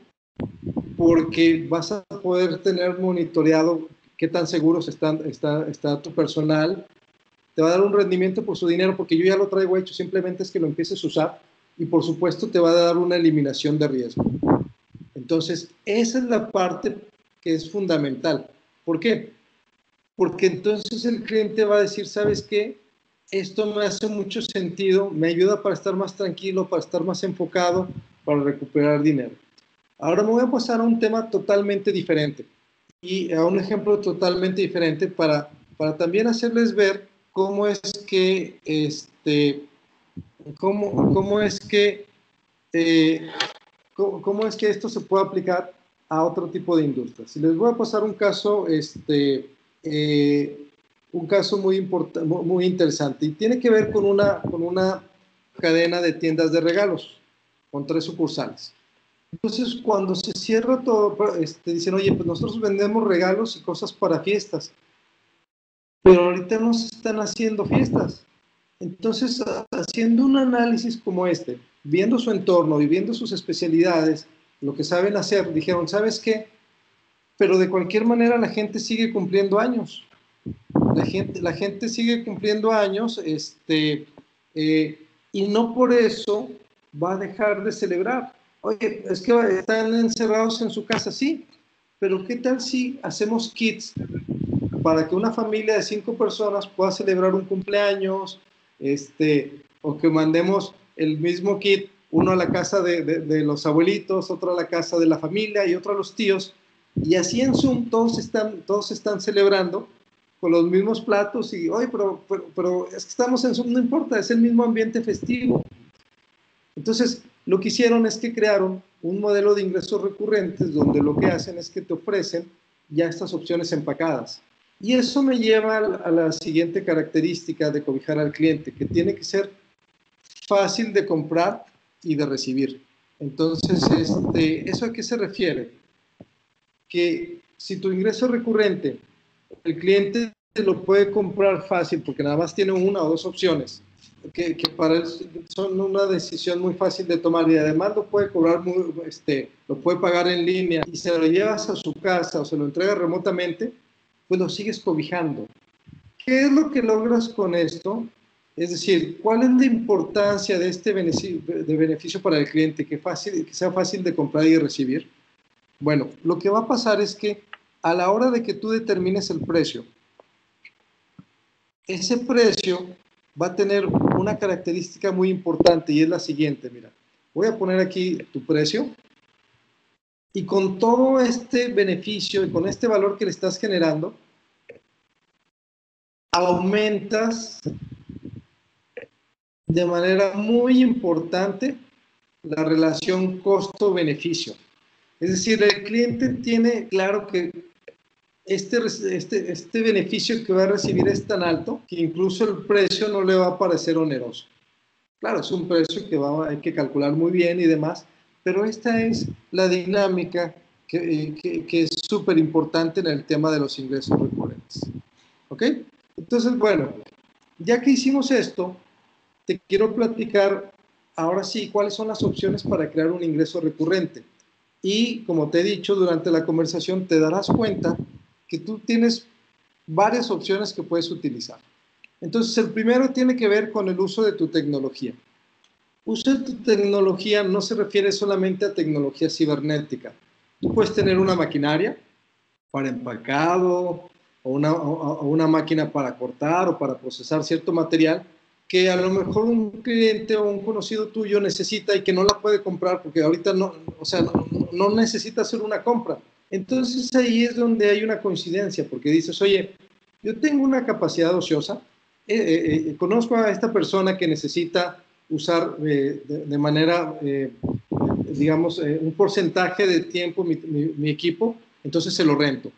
porque vas a poder tener monitoreado qué tan seguros están, está, está tu personal, te va a dar un rendimiento por su dinero porque yo ya lo traigo hecho, simplemente es que lo empieces a usar y por supuesto te va a dar una eliminación de riesgo. Entonces, esa es la parte que es fundamental. ¿Por qué? Porque entonces el cliente va a decir, ¿sabes qué? Esto me hace mucho sentido, me ayuda para estar más tranquilo, para estar más enfocado, para recuperar dinero. Ahora me voy a pasar a un tema totalmente diferente y a un ejemplo totalmente diferente para, para también hacerles ver cómo es que, este, cómo, cómo es que, eh, cómo, cómo es que esto se puede aplicar a otro tipo de industrias. Y les voy a pasar un caso, este, eh, un caso muy, importante, muy interesante y tiene que ver con una, con una cadena de tiendas de regalos con tres sucursales. Entonces, cuando se cierra todo, este, dicen, oye, pues nosotros vendemos regalos y cosas para fiestas, pero ahorita no se están haciendo fiestas. Entonces, haciendo un análisis como este, viendo su entorno y viendo sus especialidades, lo que saben hacer, dijeron, ¿sabes qué? Pero de cualquier manera la gente sigue cumpliendo años. La gente, la gente sigue cumpliendo años, este, eh, y no por eso va a dejar de celebrar. Oye, es que están encerrados en su casa, sí, pero ¿qué tal si hacemos kits para que una familia de cinco personas pueda celebrar un cumpleaños, este, o que mandemos el mismo kit, uno a la casa de, de, de los abuelitos, otro a la casa de la familia y otro a los tíos, y así en Zoom todos están, todos están celebrando con los mismos platos y, oye, pero, pero, pero es que estamos en Zoom, no importa, es el mismo ambiente festivo. Entonces, lo que hicieron es que crearon un modelo de ingresos recurrentes donde lo que hacen es que te ofrecen ya estas opciones empacadas. Y eso me lleva a la siguiente característica de cobijar al cliente, que tiene que ser fácil de comprar y de recibir. Entonces, este, ¿eso a qué se refiere? Que si tu ingreso es recurrente, el cliente lo puede comprar fácil porque nada más tiene una o dos opciones, que, que para él son una decisión muy fácil de tomar y además lo puede cobrar, muy, este, lo puede pagar en línea y se lo llevas a su casa o se lo entregas remotamente, pues lo sigues cobijando. ¿Qué es lo que logras con esto? Es decir, ¿cuál es la importancia de este beneficio, de beneficio para el cliente? Que, fácil, que sea fácil de comprar y recibir. Bueno, lo que va a pasar es que a la hora de que tú determines el precio, ese precio va a tener una característica muy importante y es la siguiente, mira, voy a poner aquí tu precio y con todo este beneficio y con este valor que le estás generando, aumentas de manera muy importante la relación costo-beneficio. Es decir, el cliente tiene claro que este, este, este beneficio que va a recibir es tan alto que incluso el precio no le va a parecer oneroso. Claro, es un precio que va, hay que calcular muy bien y demás, pero esta es la dinámica que, que, que es súper importante en el tema de los ingresos recurrentes. ¿Ok? Entonces, bueno, ya que hicimos esto, te quiero platicar ahora sí cuáles son las opciones para crear un ingreso recurrente. Y como te he dicho durante la conversación, te darás cuenta que tú tienes varias opciones que puedes utilizar. Entonces, el primero tiene que ver con el uso de tu tecnología. Uso de tu tecnología no se refiere solamente a tecnología cibernética. Tú puedes tener una maquinaria para empacado, o una, o, o una máquina para cortar o para procesar cierto material que a lo mejor un cliente o un conocido tuyo necesita y que no la puede comprar porque ahorita no, o sea, no, no necesita hacer una compra. Entonces ahí es donde hay una coincidencia, porque dices, oye, yo tengo una capacidad ociosa, eh, eh, eh, conozco a esta persona que necesita usar eh, de, de manera, eh, digamos, eh, un porcentaje de tiempo mi, mi, mi equipo, entonces se lo rento.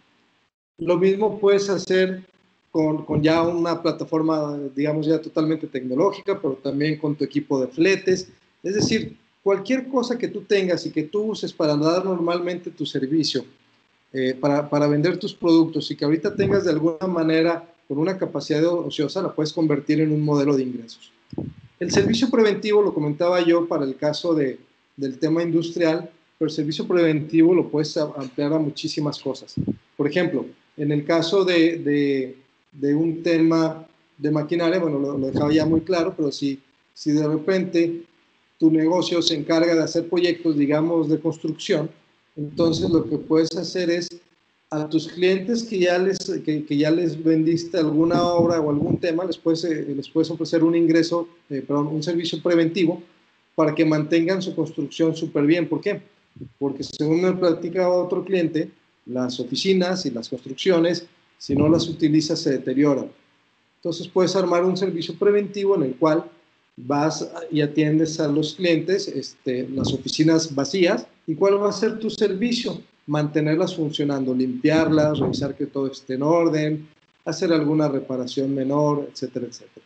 Lo mismo puedes hacer con, con ya una plataforma, digamos, ya totalmente tecnológica, pero también con tu equipo de fletes. Es decir, cualquier cosa que tú tengas y que tú uses para dar normalmente tu servicio, eh, para, para vender tus productos y que ahorita tengas de alguna manera con una capacidad ociosa, la puedes convertir en un modelo de ingresos. El servicio preventivo, lo comentaba yo para el caso de, del tema industrial, pero el servicio preventivo lo puedes ampliar a muchísimas cosas. Por ejemplo, en el caso de, de, de un tema de maquinaria, bueno, lo, lo dejaba ya muy claro, pero si, si de repente tu negocio se encarga de hacer proyectos, digamos, de construcción, entonces lo que puedes hacer es a tus clientes que ya les, que, que ya les vendiste alguna obra o algún tema, les puedes, eh, les puedes ofrecer un ingreso, eh, perdón, un servicio preventivo para que mantengan su construcción súper bien. ¿Por qué? Porque según me platicaba otro cliente, las oficinas y las construcciones, si no las utilizas, se deterioran. Entonces puedes armar un servicio preventivo en el cual vas y atiendes a los clientes, este, las oficinas vacías. ¿Y cuál va a ser tu servicio? Mantenerlas funcionando, limpiarlas, revisar que todo esté en orden, hacer alguna reparación menor, etcétera, etcétera.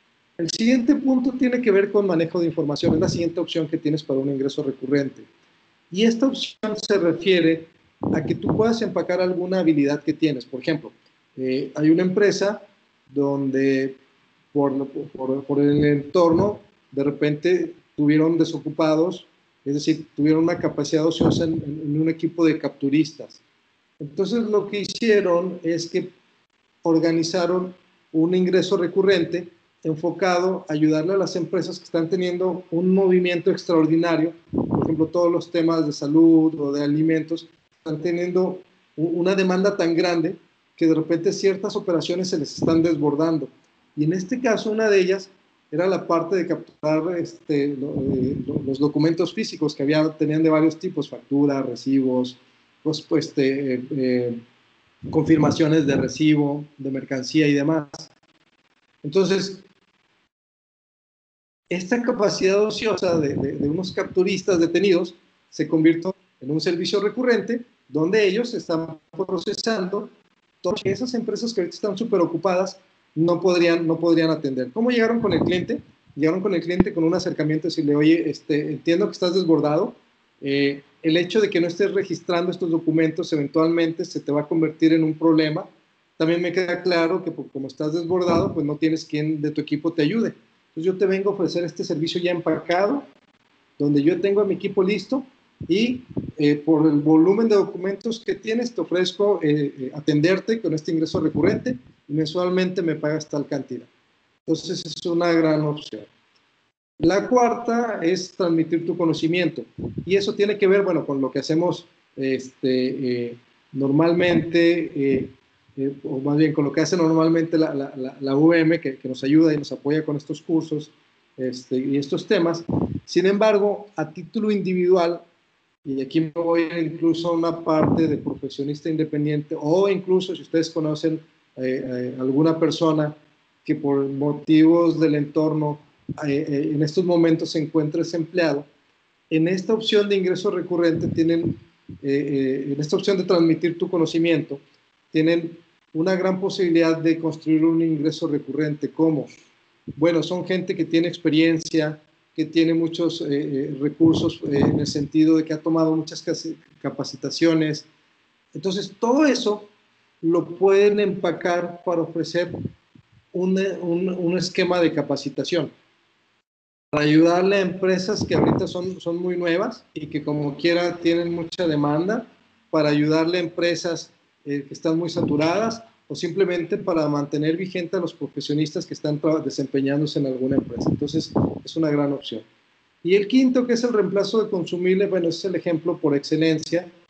El siguiente punto tiene que ver con manejo de información. Es la siguiente opción que tienes para un ingreso recurrente. Y esta opción se refiere a que tú puedas empacar alguna habilidad que tienes. Por ejemplo, eh, hay una empresa donde por, por, por el entorno de repente tuvieron desocupados, es decir, tuvieron una capacidad ociosa en, en un equipo de capturistas. Entonces lo que hicieron es que organizaron un ingreso recurrente enfocado a ayudarle a las empresas que están teniendo un movimiento extraordinario, por ejemplo, todos los temas de salud o de alimentos, están teniendo una demanda tan grande que de repente ciertas operaciones se les están desbordando. Y en este caso, una de ellas era la parte de capturar este, los documentos físicos que había, tenían de varios tipos, facturas, recibos, pues, pues, este, eh, eh, confirmaciones de recibo, de mercancía y demás. Entonces, esta capacidad ociosa de, de, de unos capturistas detenidos se convirtió en un servicio recurrente donde ellos están procesando todas esas empresas que ahorita están súper ocupadas no podrían, no podrían atender. ¿Cómo llegaron con el cliente? Llegaron con el cliente con un acercamiento y decirle, oye, este, entiendo que estás desbordado, eh, el hecho de que no estés registrando estos documentos eventualmente se te va a convertir en un problema. También me queda claro que como estás desbordado, pues no tienes quien de tu equipo te ayude. Entonces yo te vengo a ofrecer este servicio ya empacado, donde yo tengo a mi equipo listo y eh, por el volumen de documentos que tienes te ofrezco eh, eh, atenderte con este ingreso recurrente y mensualmente me pagas tal cantidad. Entonces es una gran opción. La cuarta es transmitir tu conocimiento y eso tiene que ver, bueno, con lo que hacemos este, eh, normalmente, eh, eh, o más bien con lo que hace normalmente la, la, la, la U V M, que, que nos ayuda y nos apoya con estos cursos este, y estos temas. Sin embargo, a título individual, y aquí me voy incluso a una parte de profesionista independiente, o incluso si ustedes conocen eh, eh, alguna persona que por motivos del entorno eh, eh, en estos momentos se encuentra desempleado, en esta opción de ingreso recurrente tienen, eh, eh, en esta opción de transmitir tu conocimiento, tienen una gran posibilidad de construir un ingreso recurrente. ¿Cómo? Bueno, son gente que tiene experiencia, que tiene muchos eh, recursos eh, en el sentido de que ha tomado muchas capacitaciones. Entonces, todo eso lo pueden empacar para ofrecer un, un, un esquema de capacitación, para ayudarle a empresas que ahorita son, son muy nuevas y que como quiera tienen mucha demanda, para ayudarle a empresas eh, que están muy saturadas, o simplemente para mantener vigente a los profesionistas que están desempeñándose en alguna empresa. Entonces, es una gran opción. Y el quinto, que es el reemplazo de consumible, bueno, es el ejemplo por excelencia,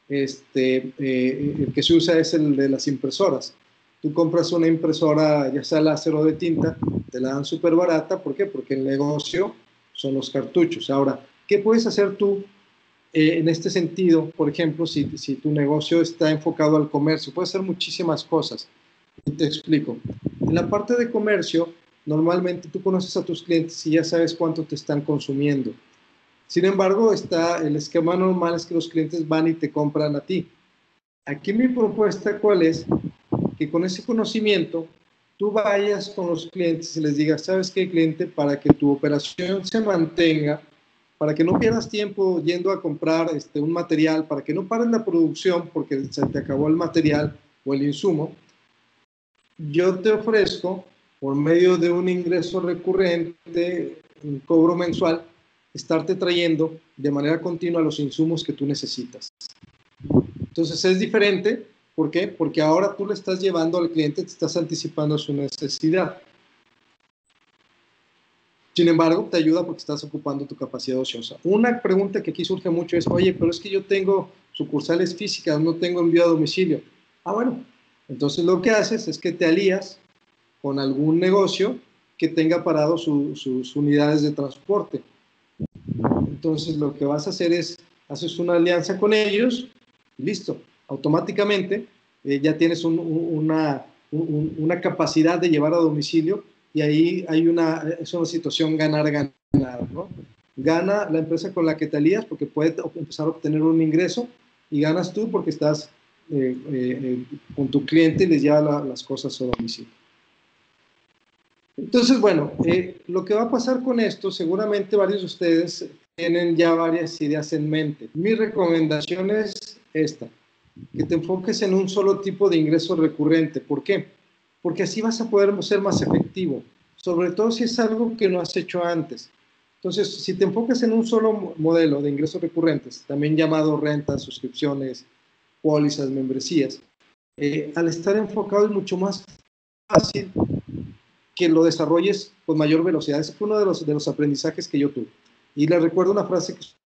este, eh, el que se usa es el de las impresoras. Tú compras una impresora, ya sea láser o de tinta, te la dan súper barata. ¿Por qué? Porque el negocio son los cartuchos. Ahora, ¿qué puedes hacer tú eh, en este sentido? Por ejemplo, si, si tu negocio está enfocado al comercio, puedes hacer muchísimas cosas. Y te explico. En la parte de comercio, normalmente tú conoces a tus clientes y ya sabes cuánto te están consumiendo. Sin embargo, está el esquema normal es que los clientes van y te compran a ti. Aquí mi propuesta, ¿cuál es? Que con ese conocimiento tú vayas con los clientes y les digas, ¿sabes qué, cliente? Para que tu operación se mantenga, para que no pierdas tiempo yendo a comprar este, un material, para que no pares la producción porque se te acabó el material o el insumo, yo te ofrezco, por medio de un ingreso recurrente, un cobro mensual, estarte trayendo de manera continua los insumos que tú necesitas. Entonces es diferente. ¿Por qué? Porque ahora tú le estás llevando al cliente, te estás anticipando a su necesidad. Sin embargo, te ayuda porque estás ocupando tu capacidad ociosa. Una pregunta que aquí surge mucho es, oye, pero es que yo tengo sucursales físicas, no tengo envío a domicilio. Ah, bueno, entonces lo que haces es que te alías con algún negocio que tenga parado su, sus unidades de transporte. Entonces lo que vas a hacer es, haces una alianza con ellos, y listo. Automáticamente eh, ya tienes un, una, un, una capacidad de llevar a domicilio y ahí hay una, es una situación ganar-ganar, ¿no? Gana la empresa con la que te alías porque puede empezar a obtener un ingreso y ganas tú porque estás eh, eh, con tu cliente y les lleva la, las cosas a domicilio. Entonces, bueno, eh, lo que va a pasar con esto, seguramente varios de ustedes tienen ya varias ideas en mente. Mi recomendación es esta, que te enfoques en un solo tipo de ingreso recurrente. ¿Por qué? Porque así vas a poder ser más efectivo, sobre todo si es algo que no has hecho antes. Entonces, si te enfocas en un solo modelo de ingresos recurrentes, también llamado rentas, suscripciones, pólizas, membresías, eh, al estar enfocado es mucho más fácil que lo desarrolles con mayor velocidad. Ese fue uno de los, de los aprendizajes que yo tuve. Y les recuerdo una frase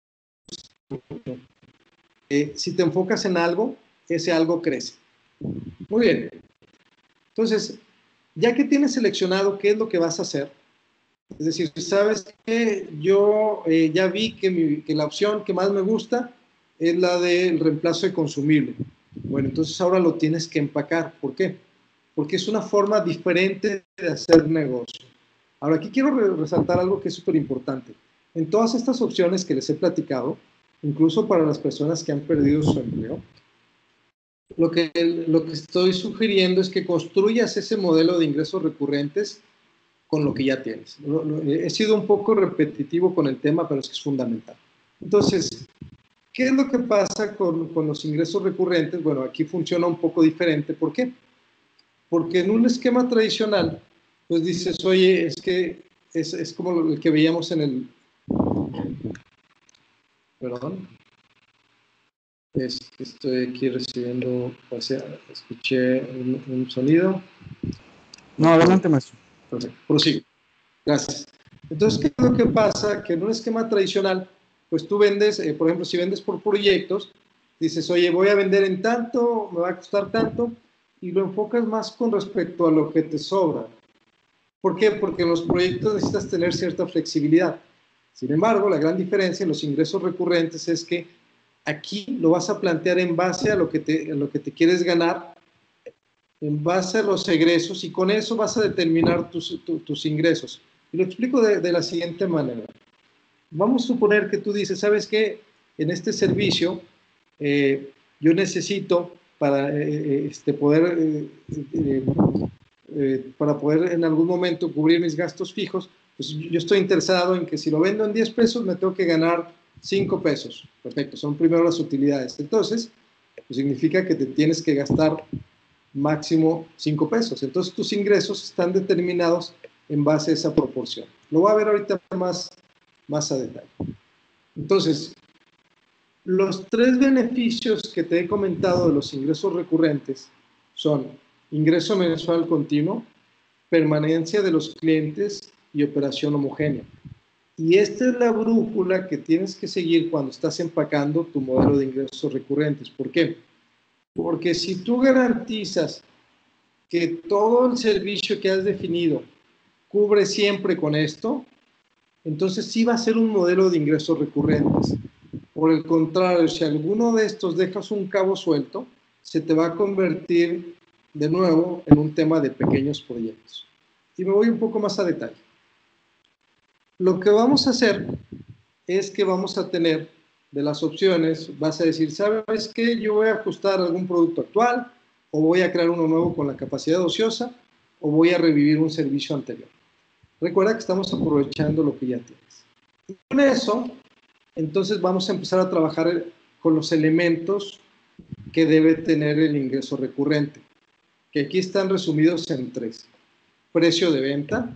que eh, si te enfocas en algo, ese algo crece. Muy bien. Entonces, ya que tienes seleccionado qué es lo que vas a hacer, es decir, sabes que yo eh, ya vi que, mi, que la opción que más me gusta es la del reemplazo de consumible. Bueno, entonces ahora lo tienes que empacar. ¿Por qué? Porque es una forma diferente de hacer negocio. Ahora, aquí quiero re resaltar algo que es súper importante. En todas estas opciones que les he platicado, incluso para las personas que han perdido su empleo, lo que, lo que estoy sugiriendo es que construyas ese modelo de ingresos recurrentes con lo que ya tienes. Lo, lo, he sido un poco repetitivo con el tema, pero es que es fundamental. Entonces, ¿qué es lo que pasa con, con los ingresos recurrentes? Bueno, aquí funciona un poco diferente. ¿Por qué? Porque en un esquema tradicional, pues dices, oye, es que es, es como el que veíamos en el... Perdón. Es que estoy aquí recibiendo, o sea, escuché un, un sonido. No, adelante, maestro. Perfecto, prosigo. Gracias. Entonces, ¿qué es lo que pasa? Que en un esquema tradicional, pues tú vendes, eh, por ejemplo, si vendes por proyectos, dices, oye, voy a vender en tanto, me va a costar tanto, y lo enfocas más con respecto a lo que te sobra. ¿Por qué? Porque en los proyectos necesitas tener cierta flexibilidad. Sin embargo, la gran diferencia en los ingresos recurrentes es que aquí lo vas a plantear en base a lo que te, a lo que te quieres ganar, en base a los egresos, y con eso vas a determinar tus, tu, tus ingresos. Y lo explico de, de la siguiente manera. Vamos a suponer que tú dices, ¿sabes qué? En este servicio eh, yo necesito para eh, este, poder eh, eh, eh, para poder en algún momento cubrir mis gastos fijos, pues yo estoy interesado en que si lo vendo en diez pesos me tengo que ganar cinco pesos. Perfecto, son primero las utilidades. Entonces, pues significa que te tienes que gastar máximo cinco pesos. Entonces tus ingresos están determinados en base a esa proporción. Lo voy a ver ahorita más, más a detalle. Entonces, los tres beneficios que te he comentado de los ingresos recurrentes son ingreso mensual continuo, permanencia de los clientes y operación homogénea. Y esta es la brújula que tienes que seguir cuando estás empacando tu modelo de ingresos recurrentes. ¿Por qué? Porque si tú garantizas que todo el servicio que has definido cubre siempre con esto, entonces sí va a ser un modelo de ingresos recurrentes. Por el contrario, si alguno de estos dejas un cabo suelto, se te va a convertir de nuevo en un tema de pequeños proyectos. Y me voy un poco más a detalle. Lo que vamos a hacer es que vamos a tener de las opciones, vas a decir, ¿sabes qué? Yo voy a ajustar algún producto actual, o voy a crear uno nuevo con la capacidad ociosa, o voy a revivir un servicio anterior. Recuerda que estamos aprovechando lo que ya tienes. Y con eso, entonces vamos a empezar a trabajar con los elementos que debe tener el ingreso recurrente, que aquí están resumidos en tres: precio de venta,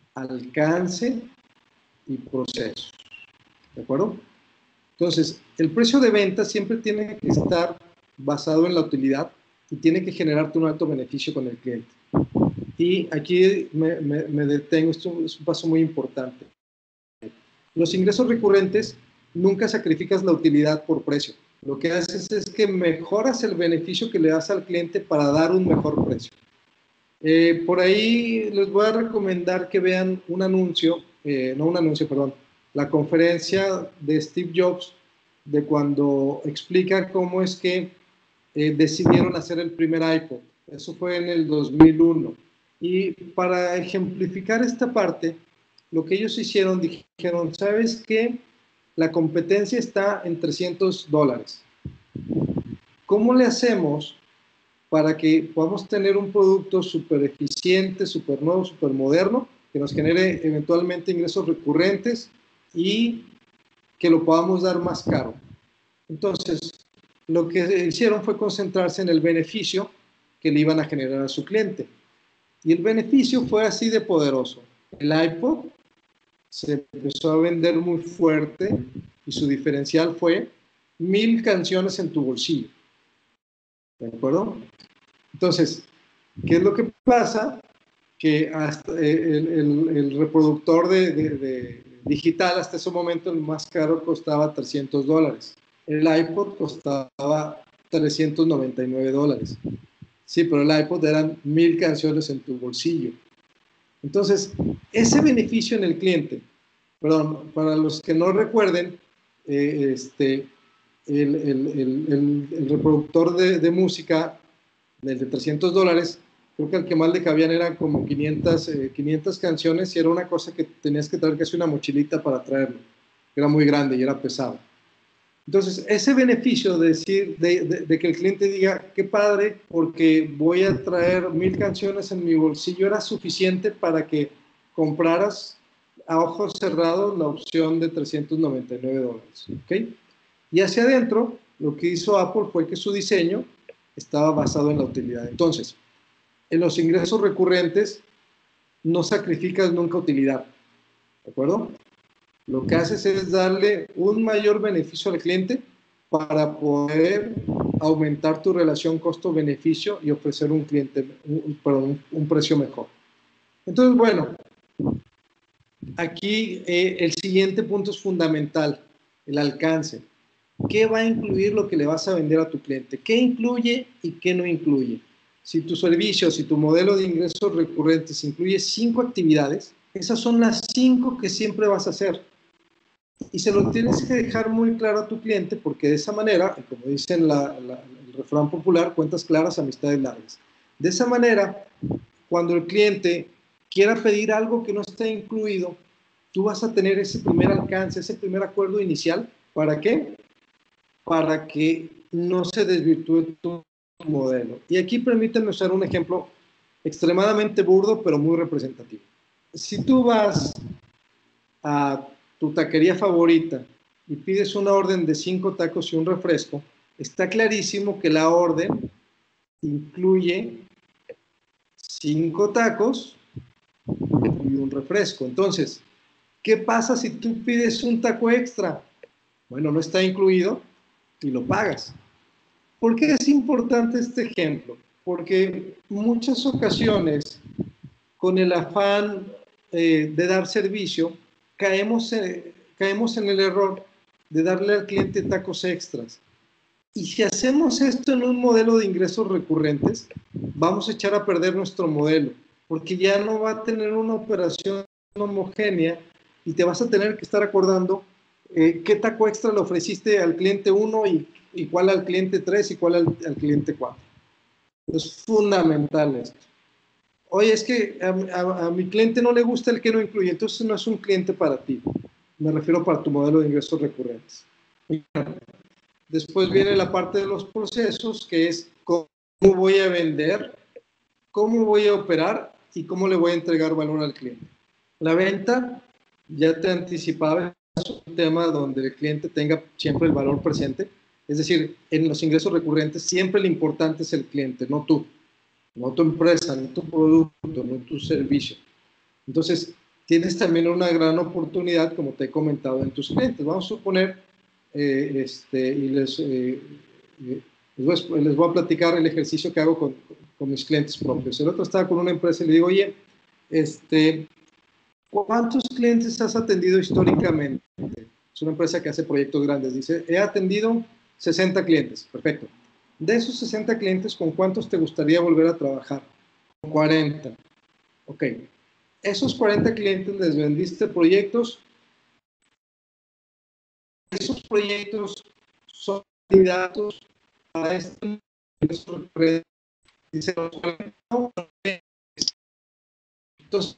alcance y proceso. ¿De acuerdo? Entonces, el precio de venta siempre tiene que estar basado en la utilidad y tiene que generarte un alto beneficio con el cliente. Y aquí me, me, me detengo, esto es un paso muy importante. Los ingresos recurrentes nunca sacrificas la utilidad por precio. Lo que haces es que mejoras el beneficio que le das al cliente para dar un mejor precio. Eh, por ahí les voy a recomendar que vean un anuncio, eh, no un anuncio, perdón, la conferencia de Steve Jobs, de cuando explica cómo es que eh, decidieron hacer el primer iPod. Eso fue en el dos mil uno. Y para ejemplificar esta parte, lo que ellos hicieron, dijeron, ¿sabes qué? La competencia está en trescientos dólares. ¿Cómo le hacemos para que podamos tener un producto súper eficiente, súper nuevo, súper moderno, que nos genere eventualmente ingresos recurrentes y que lo podamos dar más caro? Entonces, lo que hicieron fue concentrarse en el beneficio que le iban a generar a su cliente. Y el beneficio fue así de poderoso. El iPod se empezó a vender muy fuerte y su diferencial fue mil canciones en tu bolsillo. ¿De acuerdo? Entonces, ¿qué es lo que pasa? Que hasta el, el, el reproductor de, de, de digital hasta ese momento el más caro costaba trescientos dólares. El iPod costaba trescientos noventa y nueve dólares. Sí, pero el iPod eran mil canciones en tu bolsillo. Entonces, ese beneficio en el cliente, perdón, para los que no recuerden, eh, este, el, el, el, el, el reproductor de, de música, el de trescientos dólares, creo que el que más le cabían eran como quinientas, eh, quinientas canciones y era una cosa que tenías que traer casi una mochilita para traerlo. Era muy grande y era pesado. Entonces, ese beneficio de decir, de, de, de que el cliente diga, qué padre, porque voy a traer mil canciones en mi bolsillo, era suficiente para que compraras a ojos cerrados la opción de trescientos noventa y nueve dólares. ¿Okay? Y hacia adentro, lo que hizo Apple fue que su diseño estaba basado en la utilidad. Entonces, en los ingresos recurrentes, no sacrificas nunca utilidad. ¿De acuerdo? Lo que haces es darle un mayor beneficio al cliente para poder aumentar tu relación costo-beneficio y ofrecer un cliente, un, perdón, un, un precio mejor. Entonces, bueno, aquí eh, el siguiente punto es fundamental, el alcance. ¿Qué va a incluir lo que le vas a vender a tu cliente? ¿Qué incluye y qué no incluye? Si tu servicio, si tu modelo de ingresos recurrentes incluye cinco actividades, esas son las cinco que siempre vas a hacer. Y se lo tienes que dejar muy claro a tu cliente porque de esa manera, como dicen la, la, el refrán popular, cuentas claras, amistades largas. De esa manera, cuando el cliente quiera pedir algo que no esté incluido, tú vas a tener ese primer alcance, ese primer acuerdo inicial. ¿Para qué? Para que no se desvirtúe tu modelo. Y aquí permítanme usar un ejemplo extremadamente burdo, pero muy representativo. Si tú vas a tu taquería favorita y pides una orden de cinco tacos y un refresco, está clarísimo que la orden incluye cinco tacos y un refresco. Entonces, ¿qué pasa si tú pides un taco extra? Bueno, no está incluido y lo pagas. ¿Por qué es importante este ejemplo? Porque muchas ocasiones, con el afán eh, de dar servicio, caemos, eh, caemos en el error de darle al cliente tacos extras. Y si hacemos esto en un modelo de ingresos recurrentes, vamos a echar a perder nuestro modelo, porque ya no va a tener una operación homogénea y te vas a tener que estar acordando eh, qué taco extra le ofreciste al cliente uno y, y cuál al cliente tres y cuál al, al cliente cuatro. Es fundamental esto. Oye, es que a, a, a mi cliente no le gusta el que no incluye, entonces no es un cliente para ti. Me refiero para tu modelo de ingresos recurrentes. Después viene la parte de los procesos, que es cómo voy a vender, cómo voy a operar y cómo le voy a entregar valor al cliente. La venta, ya te anticipaba, es un tema donde el cliente tenga siempre el valor presente. Es decir, en los ingresos recurrentes siempre lo importante es el cliente, no tú, no tu empresa, no tu producto, no tu servicio. Entonces, tienes también una gran oportunidad, como te he comentado, en tus clientes. Vamos a suponer, eh, este, y les, eh, eh, les, voy a, les voy a platicar el ejercicio que hago con, con mis clientes propios. El otro estaba con una empresa y le digo, oye, este, ¿cuántos clientes has atendido históricamente? Es una empresa que hace proyectos grandes. Dice, he atendido sesenta clientes. Perfecto. De esos sesenta clientes, ¿con cuántos te gustaría volver a trabajar? Con cuarenta. Ok. Esos cuarenta clientes les vendiste proyectos. Esos proyectos son candidatos a este. Dice, entonces,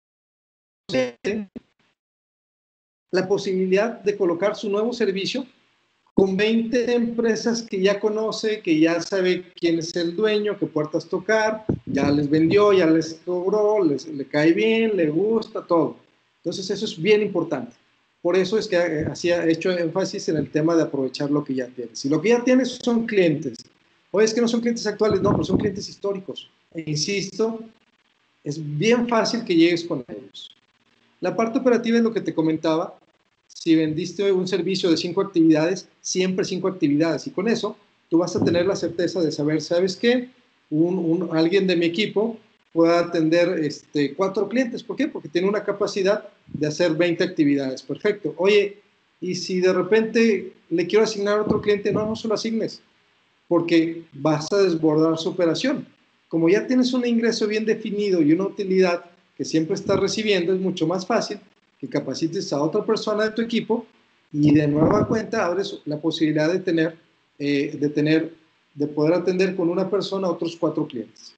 la posibilidad de colocar su nuevo servicio con veinte empresas que ya conoce, que ya sabe quién es el dueño, qué puertas tocar, ya les vendió, ya les cobró, les, le cae bien, le gusta, todo. Entonces eso es bien importante. Por eso es que hacía hecho énfasis en el tema de aprovechar lo que ya tienes. Si lo que ya tienes son clientes, o es que no son clientes actuales, no, pero son clientes históricos. E insisto, es bien fácil que llegues con ellos. La parte operativa es lo que te comentaba. Si vendiste un servicio de cinco actividades, siempre cinco actividades. Y con eso, tú vas a tener la certeza de saber, ¿sabes qué? Un, un, alguien de mi equipo puede atender este, cuatro clientes. ¿Por qué? Porque tiene una capacidad de hacer veinte actividades. Perfecto. Oye, y si de repente le quiero asignar a otro cliente, no, no se lo asignes, porque vas a desbordar su operación. Como ya tienes un ingreso bien definido y una utilidad que siempre estás recibiendo, es mucho más fácil que capacites a otra persona de tu equipo y de nueva cuenta abres la posibilidad de tener, eh, de tener, de poder atender con una persona a otros cuatro clientes.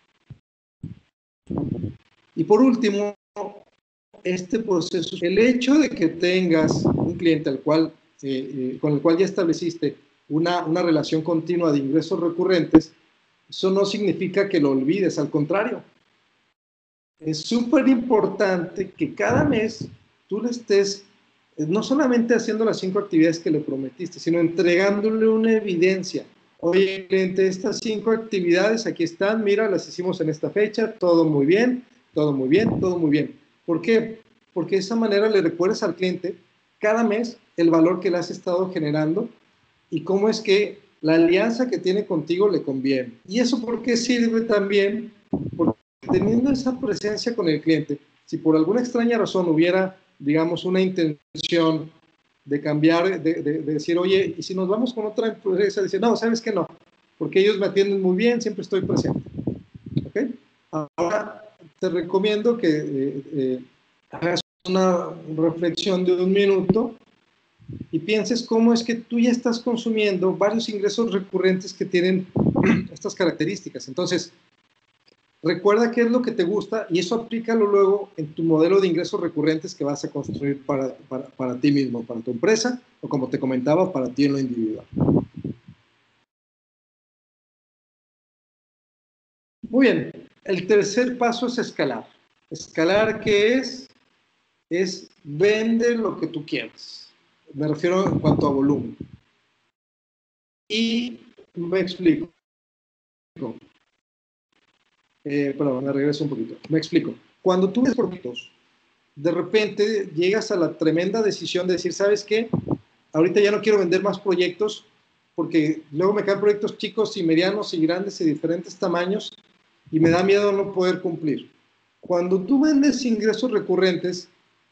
Y por último, este proceso, el hecho de que tengas un cliente al cual, eh, eh, con el cual ya estableciste una, una relación continua de ingresos recurrentes, eso no significa que lo olvides, al contrario. Es súper importante que cada mes tú le estés no solamente haciendo las cinco actividades que le prometiste, sino entregándole una evidencia. Oye, cliente, estas cinco actividades aquí están, mira, las hicimos en esta fecha, todo muy bien, todo muy bien, todo muy bien. ¿Por qué? Porque de esa manera le recuerdas al cliente cada mes el valor que le has estado generando y cómo es que la alianza que tiene contigo le conviene. ¿Y eso por qué sirve también? Porque teniendo esa presencia con el cliente, si por alguna extraña razón hubiera, digamos, una intención de cambiar, de, de, de decir, oye, y si nos vamos con otra empresa, dice, no, ¿sabes qué? No, porque ellos me atienden muy bien, siempre estoy presente. ¿Ok? Ahora te recomiendo que eh, eh, hagas una reflexión de un minuto y pienses cómo es que tú ya estás consumiendo varios ingresos recurrentes que tienen estas características. Entonces, recuerda qué es lo que te gusta y eso aplícalo luego en tu modelo de ingresos recurrentes que vas a construir para, para, para ti mismo, para tu empresa o, como te comentaba, para ti en lo individual. Muy bien, el tercer paso es escalar. Escalar, ¿qué es? Es vende lo que tú quieras. Me refiero en cuanto a volumen. Y me explico. Eh, perdón, me regreso un poquito. Me explico. Cuando tú ves proyectos, de repente llegas a la tremenda decisión de decir, ¿sabes qué? Ahorita ya no quiero vender más proyectos porque luego me caen proyectos chicos y medianos y grandes y diferentes tamaños y me da miedo no poder cumplir. Cuando tú vendes ingresos recurrentes,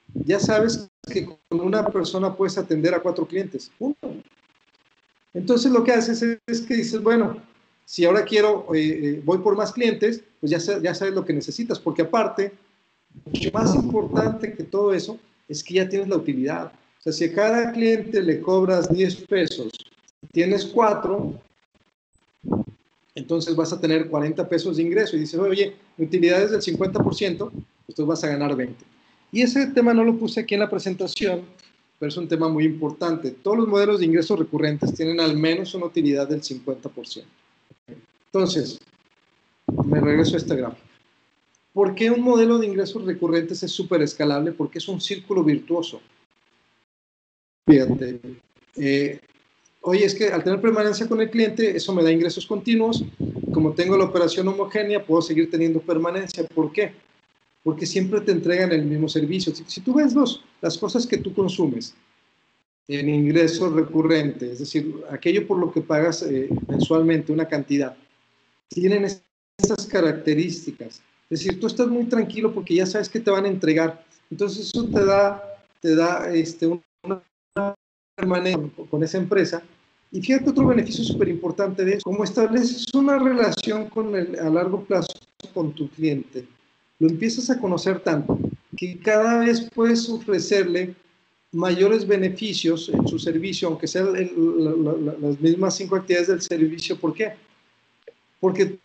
ya sabes que con una persona puedes atender a cuatro clientes. Punto. Entonces lo que haces es, es que dices, bueno, si ahora quiero, eh, voy por más clientes, pues ya, ya sabes lo que necesitas, porque aparte, lo más importante que todo eso es que ya tienes la utilidad. O sea, si a cada cliente le cobras diez pesos, tienes cuatro, entonces vas a tener cuarenta pesos de ingreso y dices, oye, mi utilidad es del cincuenta por ciento, entonces vas a ganar veinte. Y ese tema no lo puse aquí en la presentación, pero es un tema muy importante. Todos los modelos de ingresos recurrentes tienen al menos una utilidad del cincuenta por ciento. Entonces, me regreso a este gráfico. ¿Por qué un modelo de ingresos recurrentes es súper escalable? Porque es un círculo virtuoso. Fíjate, eh, oye, es que al tener permanencia con el cliente, eso me da ingresos continuos. Como tengo la operación homogénea, puedo seguir teniendo permanencia. ¿Por qué? Porque siempre te entregan el mismo servicio. Si, si tú ves los, las cosas que tú consumes en ingresos recurrentes, es decir, aquello por lo que pagas eh, mensualmente una cantidad, tienen estas características. Es decir, tú estás muy tranquilo porque ya sabes que te van a entregar. Entonces eso te da, te da este, una permanencia con esa empresa. Y fíjate otro beneficio súper importante de eso, como estableces una relación con el, a largo plazo con tu cliente, lo empiezas a conocer tanto que cada vez puedes ofrecerle mayores beneficios en su servicio, aunque sean la, la, la, las mismas cinco actividades del servicio. ¿Por qué? Porque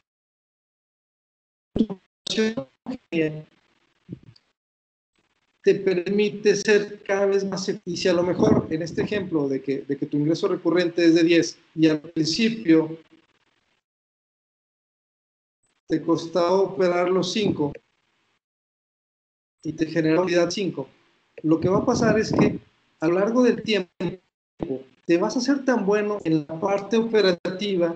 te permite ser cada vez más eficiente. Y si a lo mejor en este ejemplo de que, de que tu ingreso recurrente es de diez y al principio te costaba operar los cinco y te genera utilidad cinco, lo que va a pasar es que a lo largo del tiempo te vas a hacer tan bueno en la parte operativa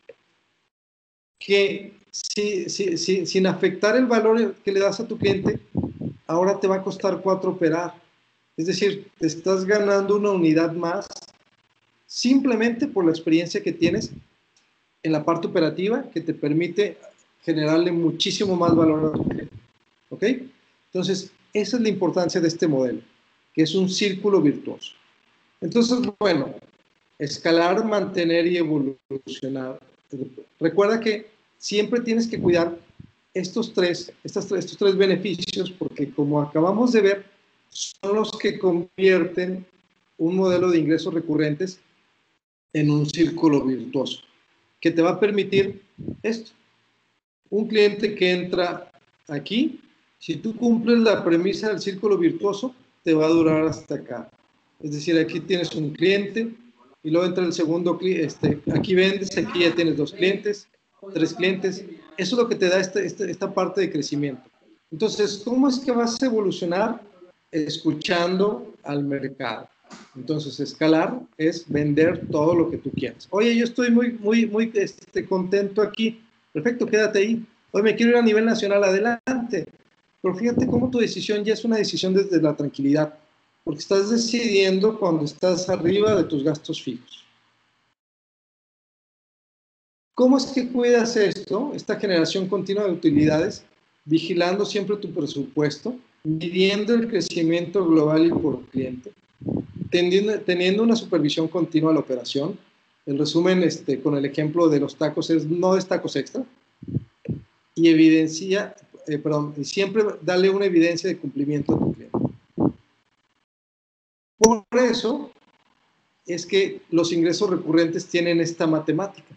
que si, si, si, sin afectar el valor que le das a tu cliente, ahora te va a costar cuatro operar. Es decir, te estás ganando una unidad más simplemente por la experiencia que tienes en la parte operativa que te permite generarle muchísimo más valor a tu cliente. ¿Ok? Entonces, esa es la importancia de este modelo, que es un círculo virtuoso. Entonces, bueno, escalar, mantener y evolucionar. Recuerda que siempre tienes que cuidar estos tres, estas, estos tres beneficios, porque como acabamos de ver, son los que convierten un modelo de ingresos recurrentes en un círculo virtuoso, que te va a permitir esto. Un cliente que entra aquí, si tú cumples la premisa del círculo virtuoso, te va a durar hasta acá. Es decir, aquí tienes un cliente y luego entra el segundo cliente, este, aquí vendes, aquí ya tienes dos clientes, tres clientes. Eso es lo que te da esta, esta, esta parte de crecimiento. Entonces, ¿cómo es que vas a evolucionar? Escuchando al mercado. Entonces, escalar es vender todo lo que tú quieras. Oye, yo estoy muy, muy, muy este, contento aquí. Perfecto, quédate ahí. Oye, me quiero ir a nivel nacional, adelante. Pero fíjate cómo tu decisión ya es una decisión desde la tranquilidad, porque estás decidiendo cuando estás arriba de tus gastos fijos. ¿Cómo es que cuidas esto, esta generación continua de utilidades? Vigilando siempre tu presupuesto, midiendo el crecimiento global y por cliente, teniendo, teniendo una supervisión continua a la operación. El resumen este, con el ejemplo de los tacos es no des tacos extra. Y evidencia, eh, perdón, y siempre dale una evidencia de cumplimiento a tu cliente. Por eso es que los ingresos recurrentes tienen esta matemática.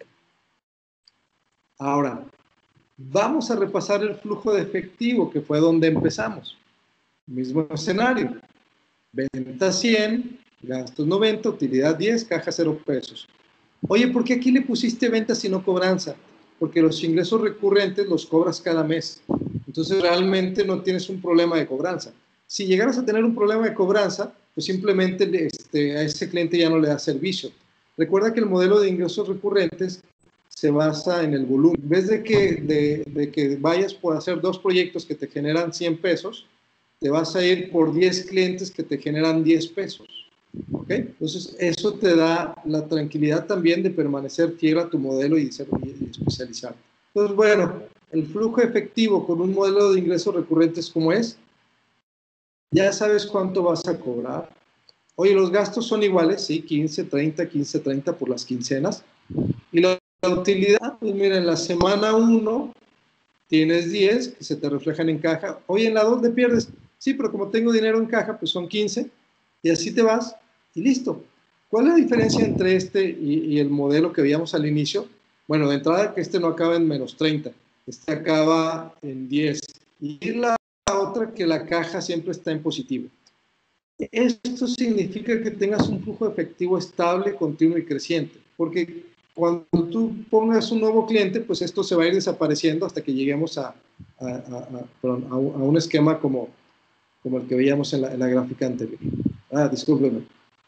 Ahora, vamos a repasar el flujo de efectivo, que fue donde empezamos. Mismo escenario. Venta cien, gastos noventa, utilidad diez, caja cero pesos. Oye, ¿por qué aquí le pusiste ventas y no cobranza? Porque los ingresos recurrentes los cobras cada mes. Entonces realmente no tienes un problema de cobranza. Si llegaras a tener un problema de cobranza, pues simplemente este, a ese cliente ya no le das servicio. Recuerda que el modelo de ingresos recurrentes se basa en el volumen. En vez de que, de, de que vayas por hacer dos proyectos que te generan cien pesos, te vas a ir por diez clientes que te generan diez pesos. ¿Ok? Entonces, eso te da la tranquilidad también de permanecer fiel a tu modelo y, ser, y especializarte. Entonces, bueno, el flujo efectivo con un modelo de ingresos recurrentes como es, ya sabes cuánto vas a cobrar. Oye, los gastos son iguales, sí, quince, treinta, quince, treinta por las quincenas. Y la, la utilidad, pues mira, en la semana uno tienes diez que se te reflejan en caja. Oye, en la dos le pierdes. Sí, pero como tengo dinero en caja, pues son quince. Y así te vas y listo. ¿Cuál es la diferencia entre este y, y el modelo que veíamos al inicio? Bueno, de entrada que este no acaba en menos treinta. Este acaba en diez. Y la otra que la caja siempre está en positivo. Esto significa que tengas un flujo efectivo estable, continuo y creciente, porque cuando tú pongas un nuevo cliente, pues esto se va a ir desapareciendo hasta que lleguemos a, a, a, a, a un esquema como, como el que veíamos en la, en la gráfica anterior. Ah, discúlpeme.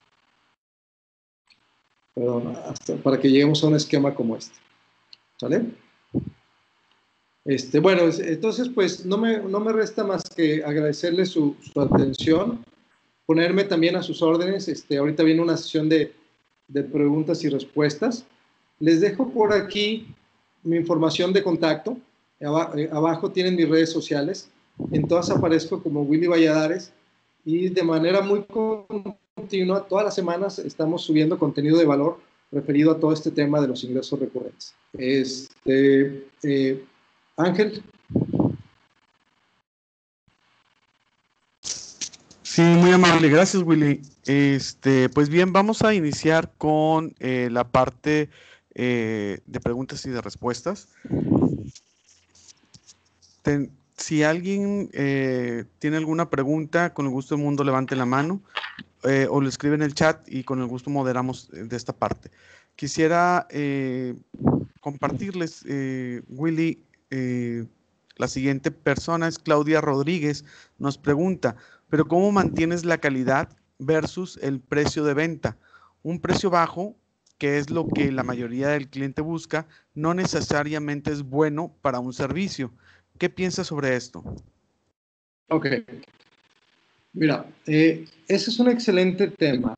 Perdón, hasta para que lleguemos a un esquema como este. ¿Sale? Este, bueno, entonces pues no me, no me resta más que agradecerle su, su atención, ponerme también a sus órdenes. Este, ahorita viene una sesión de, de preguntas y respuestas. Les dejo por aquí mi información de contacto. Aba, eh, abajo tienen mis redes sociales. En todas aparezco como Willy Valladares y de manera muy continua, todas las semanas estamos subiendo contenido de valor referido a todo este tema de los ingresos recurrentes. Este, eh, Ángel. Sí, muy amable, gracias Willy. Este, pues bien, vamos a iniciar con eh, la parte eh, de preguntas y de respuestas. Ten, si alguien eh, tiene alguna pregunta, con el gusto del mundo levante la mano eh, o lo escribe en el chat y con el gusto moderamos de esta parte. Quisiera eh, compartirles, eh, Willy, eh, la siguiente persona es Claudia Rodríguez, nos pregunta, pero ¿cómo mantienes la calidad versus el precio de venta? Un precio bajo, que es lo que la mayoría del cliente busca, no necesariamente es bueno para un servicio. ¿Qué piensas sobre esto? Ok. Mira, eh, ese es un excelente tema.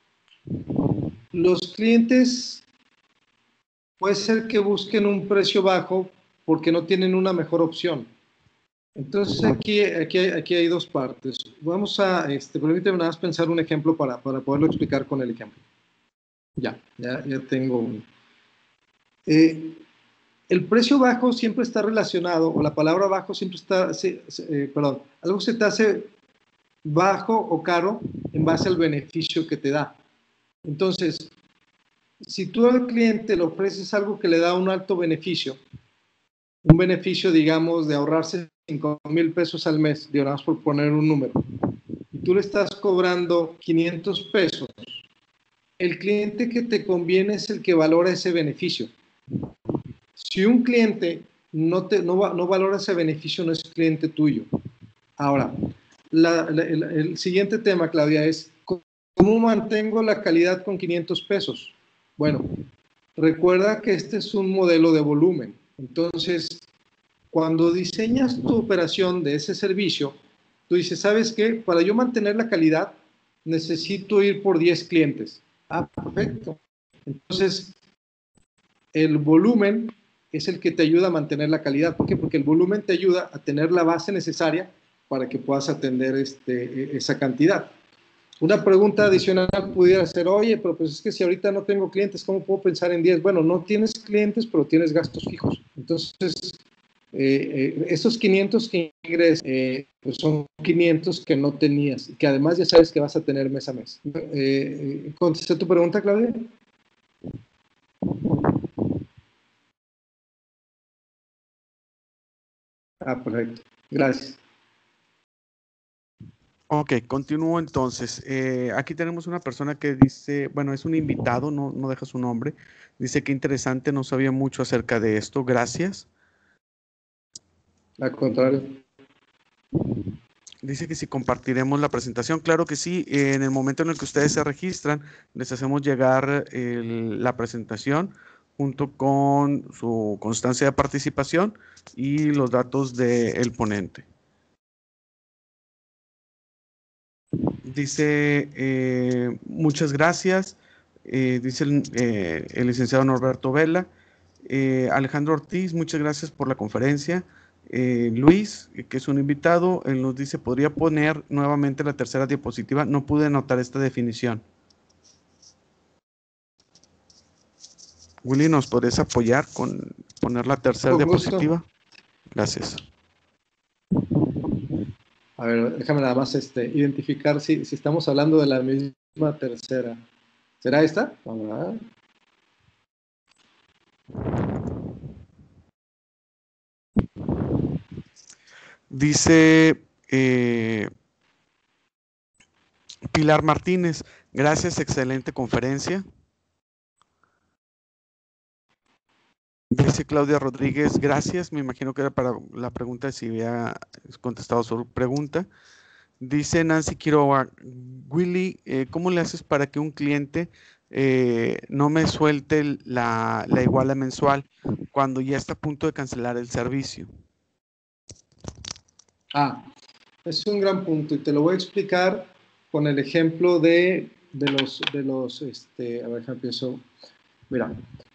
Los clientes puede ser que busquen un precio bajo porque no tienen una mejor opción. Entonces aquí, aquí, aquí hay dos partes. Vamos a, este, permíteme nada más pensar un ejemplo para, para poderlo explicar con el ejemplo. Ya, ya, ya tengo un... Eh, el precio bajo siempre está relacionado, o la palabra bajo siempre está, se, se, eh, perdón, algo se te hace bajo o caro en base al beneficio que te da. Entonces, si tú al cliente le ofreces algo que le da un alto beneficio, un beneficio, digamos, de ahorrarse cinco mil pesos al mes, digamos, por poner un número, y tú le estás cobrando quinientos pesos, el cliente que te conviene es el que valora ese beneficio. Si un cliente no, te, no, no valora ese beneficio, no es cliente tuyo. Ahora, la, la, el, el siguiente tema, Claudia, es ¿cómo mantengo la calidad con quinientos pesos? Bueno, recuerda que este es un modelo de volumen. Entonces, cuando diseñas tu operación de ese servicio, tú dices, ¿sabes qué? Para yo mantener la calidad, necesito ir por diez clientes. Ah, perfecto. Entonces, el volumen es el que te ayuda a mantener la calidad. ¿Por qué? Porque el volumen te ayuda a tener la base necesaria para que puedas atender este, esa cantidad. Una pregunta adicional pudiera ser, oye, pero pues es que si ahorita no tengo clientes, ¿cómo puedo pensar en diez? Bueno, no tienes clientes, pero tienes gastos fijos. Entonces, eh, eh, esos quinientos que ingresas, eh, pues son quinientos que no tenías, y que además ya sabes que vas a tener mes a mes. Eh, ¿Contesté tu pregunta, Claudia? Ah, perfecto. Gracias. Ok, continúo entonces. Eh, aquí tenemos una persona que dice, bueno, es un invitado, no, no deja su nombre. Dice que interesante, no sabía mucho acerca de esto. Gracias. Al contrario. Dice que si compartiremos la presentación. Claro que sí. Eh, en el momento en el que ustedes se registran, les hacemos llegar el, la presentación junto con su constancia de participación y los datos del ponente. Dice, eh, muchas gracias, eh, dice el, eh, el licenciado Norberto Vela. Eh, Alejandro Ortiz, muchas gracias por la conferencia. Eh, Luis, que es un invitado, él nos dice, ¿podría poner nuevamente la tercera diapositiva? No pude anotar esta definición. Willy, ¿nos podrías apoyar con poner la tercera Con gusto. diapositiva? Gracias. A ver, déjame nada más este, identificar si, si estamos hablando de la misma tercera. ¿Será esta? Vamos a ver. Dice eh, Pilar Martínez, gracias, excelente conferencia. Dice Claudia Rodríguez, gracias, me imagino que era para la pregunta, si había contestado su pregunta. Dice Nancy Quiroga, Willy, eh, ¿cómo le haces para que un cliente eh, no me suelte la, la iguala mensual cuando ya está a punto de cancelar el servicio? Ah, es un gran punto y te lo voy a explicar con el ejemplo de, de los, de los, este, a ver, ya empiezo. Mira,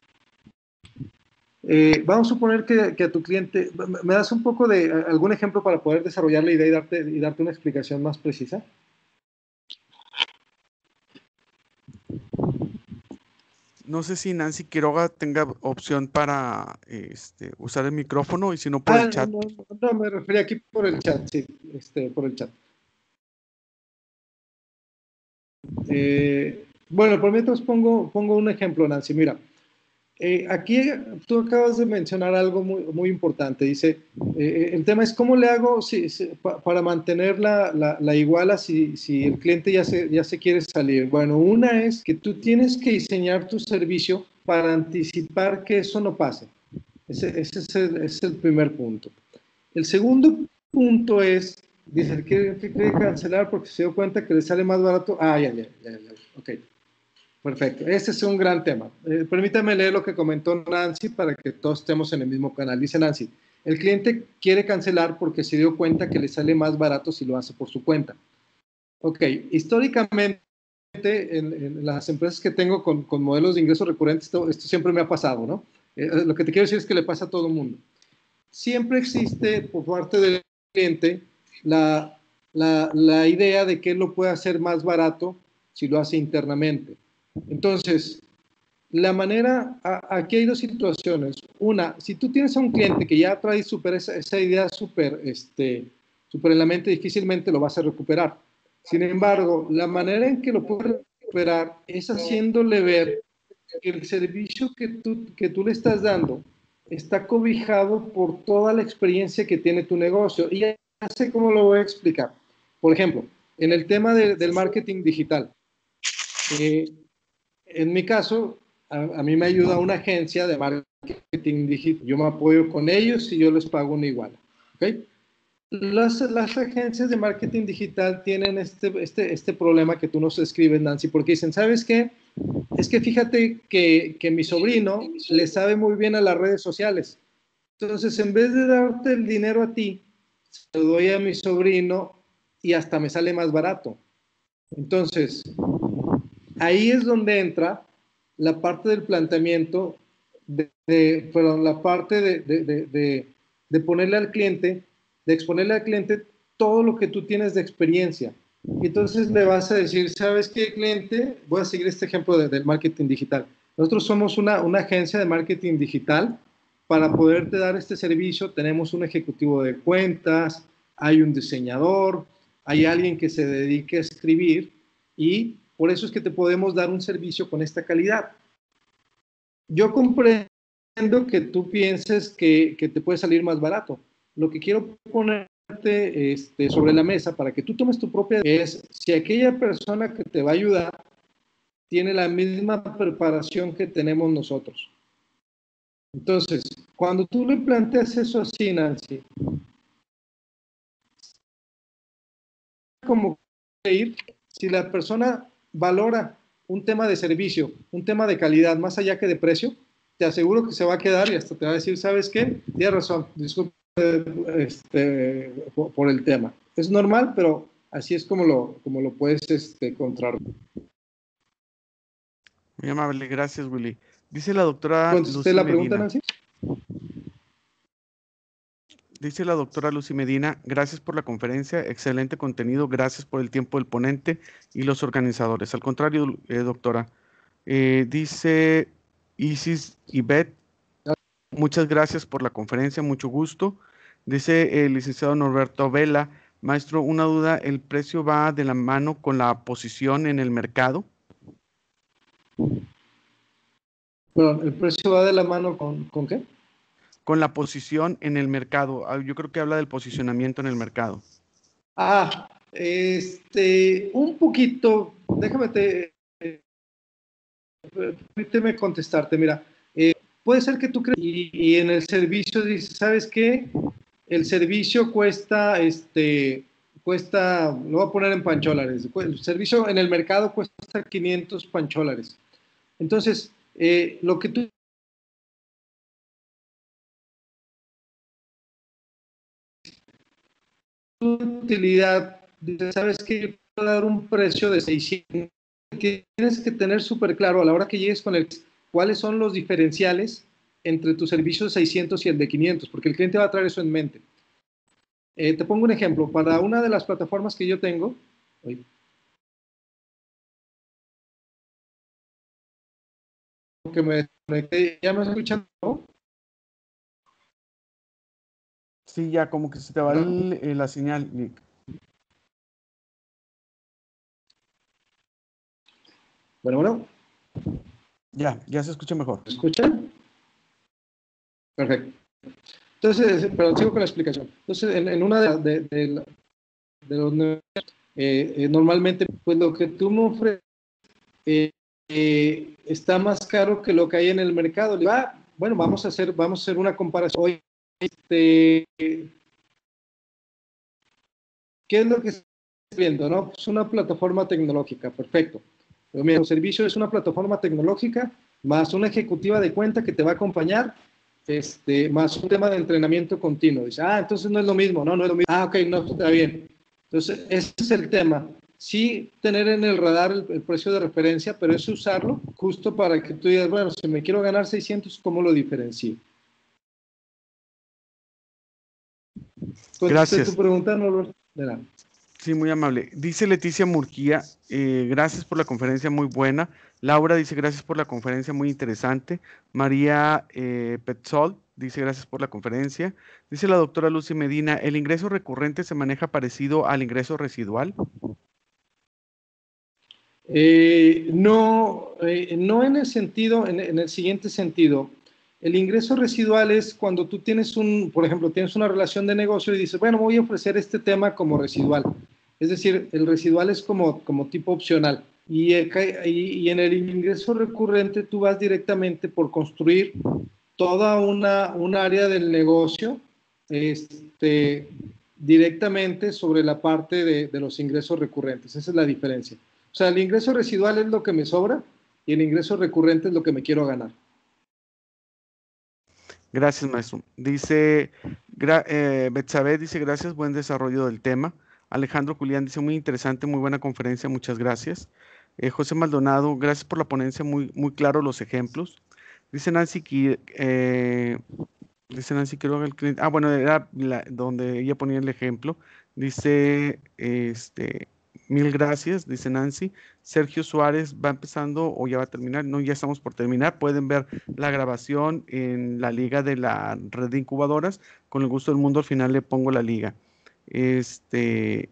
eh, vamos a suponer que, que a tu cliente, ¿me das un poco de algún ejemplo para poder desarrollar la idea y darte, y darte una explicación más precisa? No sé si Nancy Quiroga tenga opción para este, usar el micrófono y si no por Ah, el chat. no, no, no, me refería aquí por el chat, sí, este, por el chat. Eh, bueno, por mientras pongo, pongo un ejemplo, Nancy. Mira, eh, aquí tú acabas de mencionar algo muy, muy importante. Dice, eh, el tema es cómo le hago si, si, pa, para mantener la, la, la iguala si, si el cliente ya se, ya se quiere salir. Bueno, una es que tú tienes que diseñar tu servicio para anticipar que eso no pase. Ese, ese, es, el, ese es el primer punto. El segundo punto es, dice, el cliente quiere cancelar porque se dio cuenta que le sale más barato. Ah, ya, ya, ya, ya. Ok, perfecto. Ese es un gran tema. Eh, permítame leer lo que comentó Nancy para que todos estemos en el mismo canal. Dice Nancy, el cliente quiere cancelar porque se dio cuenta que le sale más barato si lo hace por su cuenta. Ok, históricamente en, en las empresas que tengo con, con modelos de ingresos recurrentes, esto, esto siempre me ha pasado, ¿no? Eh, lo que te quiero decir es que le pasa a todo el mundo. Siempre existe por parte del cliente la, la, la idea de que él lo puede hacer más barato si lo hace internamente. Entonces, la manera, a, aquí hay dos situaciones. Una, si tú tienes a un cliente que ya trae super, esa, esa idea súper este, super en la mente, difícilmente lo vas a recuperar. Sin embargo, la manera en que lo puedes recuperar es haciéndole ver que el servicio que tú, que tú le estás dando está cobijado por toda la experiencia que tiene tu negocio. Y ya sé cómo lo voy a explicar. Por ejemplo, en el tema de, del marketing digital. Eh, en mi caso, a, a, mí me ayuda una agencia de marketing digital. Yo me apoyo con ellos y yo les pago una igual. ¿Okay? Las, las agencias de marketing digital tienen este, este, este problema que tú nos escribes, Nancy, porque dicen, ¿sabes qué? Es que fíjate que, que mi sobrino le sabe muy bien a las redes sociales. Entonces, en vez de darte el dinero a ti, se lo doy a mi sobrino y hasta me sale más barato. Entonces, ahí es donde entra la parte del planteamiento, de, de, perdón, la parte de, de, de, de, de ponerle al cliente, de exponerle al cliente todo lo que tú tienes de experiencia. Y entonces le vas a decir, ¿sabes qué, cliente? Voy a seguir este ejemplo de, del marketing digital. Nosotros somos una, una agencia de marketing digital. Para poderte dar este servicio tenemos un ejecutivo de cuentas, hay un diseñador, hay alguien que se dedique a escribir y por eso es que te podemos dar un servicio con esta calidad. Yo comprendo que tú pienses que, que te puede salir más barato. Lo que quiero ponerte este, sobre la mesa para que tú tomes tu propia es si aquella persona que te va a ayudar tiene la misma preparación que tenemos nosotros. Entonces, cuando tú le planteas eso así, Nancy, como ir, si la persona valora un tema de servicio, un tema de calidad, más allá que de precio, te aseguro que se va a quedar y hasta te va a decir, ¿sabes qué? Tienes razón, disculpe este, por, por el tema. Es normal, pero así es como lo, como lo puedes este, encontrar. Muy amable, gracias, Willy. Dice la doctora ¿Contesté Lucy la pregunta, Medina. Nancy? Dice la doctora Lucy Medina, gracias por la conferencia, excelente contenido, gracias por el tiempo del ponente y los organizadores. Al contrario, eh, doctora. Eh, dice Isis Ibet, muchas gracias por la conferencia, mucho gusto. Dice el licenciado Norberto Vela, maestro, una duda, ¿el precio va de la mano con la posición en el mercado? Bueno, ¿el precio va de la mano con, con qué? Con la posición en el mercado. Yo creo que habla del posicionamiento en el mercado. Ah, este, un poquito, déjame te, eh, permíteme contestarte, mira, eh, puede ser que tú creas y, y en el servicio dices, ¿sabes qué? El servicio cuesta, este, cuesta, lo voy a poner en pancholares, el servicio en el mercado cuesta quinientos pancholares. Entonces, eh, lo que tú utilidad, dices, ¿sabes qué? Puedo dar un precio de seiscientos, que tienes que tener súper claro a la hora que llegues con el, cuáles son los diferenciales entre tu servicio de seiscientos y el de quinientos, porque el cliente va a traer eso en mente. Eh, te pongo un ejemplo, para una de las plataformas que yo tengo, oye, que me, me ¿ya me escuchan? ¿No? Sí, ya como que se te va el, eh, la señal, Nick. Bueno, bueno. Ya, ya se escucha mejor. ¿Me escuchan? Perfecto. Entonces, pero sigo con la explicación. Entonces, en, en una de, de, de, de los negocios, eh, eh, normalmente, pues lo que tú me ofreces eh, eh, está más caro que lo que hay en el mercado. Le digo, ah, bueno, vamos a hacer, vamos a hacer una comparación. Hoy, este, ¿qué es lo que estás viendo? ¿No? Es una plataforma tecnológica, perfecto. Pero mira, el servicio es una plataforma tecnológica más una ejecutiva de cuenta que te va a acompañar, este, más un tema de entrenamiento continuo. Dice, ah, entonces no es lo mismo, no, no es lo mismo. Ah, ok, no, está bien. Entonces, ese es el tema. Sí tener en el radar el, el precio de referencia, pero es usarlo justo para que tú digas, bueno, si me quiero ganar seiscientos, ¿cómo lo diferencio? Gracias. Tu pregunta, no, de nada. Sí, muy amable. Dice Leticia Murquía, eh, gracias por la conferencia, muy buena. Laura dice, gracias por la conferencia, muy interesante. María eh, Petzol dice, gracias por la conferencia. Dice la doctora Lucy Medina, ¿el ingreso recurrente se maneja parecido al ingreso residual? Eh, no, eh, no en el sentido, en, en el siguiente sentido. El ingreso residual es cuando tú tienes un, por ejemplo, tienes una relación de negocio y dices, bueno, voy a ofrecer este tema como residual. Es decir, el residual es como, como tipo opcional. Y, y, y en el ingreso recurrente tú vas directamente por construir toda una, un área del negocio este, directamente sobre la parte de, de los ingresos recurrentes. Esa es la diferencia. O sea, el ingreso residual es lo que me sobra y el ingreso recurrente es lo que me quiero ganar. Gracias, maestro. Dice, eh, Betsabe dice, gracias, buen desarrollo del tema. Alejandro Julián dice, muy interesante, muy buena conferencia, muchas gracias. Eh, José Maldonado, gracias por la ponencia, muy, muy claro los ejemplos. Dice Nancy que, eh, dice Nancy Quiroga, el cliente, ah, bueno, era la, donde ella ponía el ejemplo. Dice, este, mil gracias, dice Nancy. Sergio Suárez va empezando o ya va a terminar. No, ya estamos por terminar. Pueden ver la grabación en la liga de la red de incubadoras. Con el gusto del mundo, al final le pongo la liga. Este,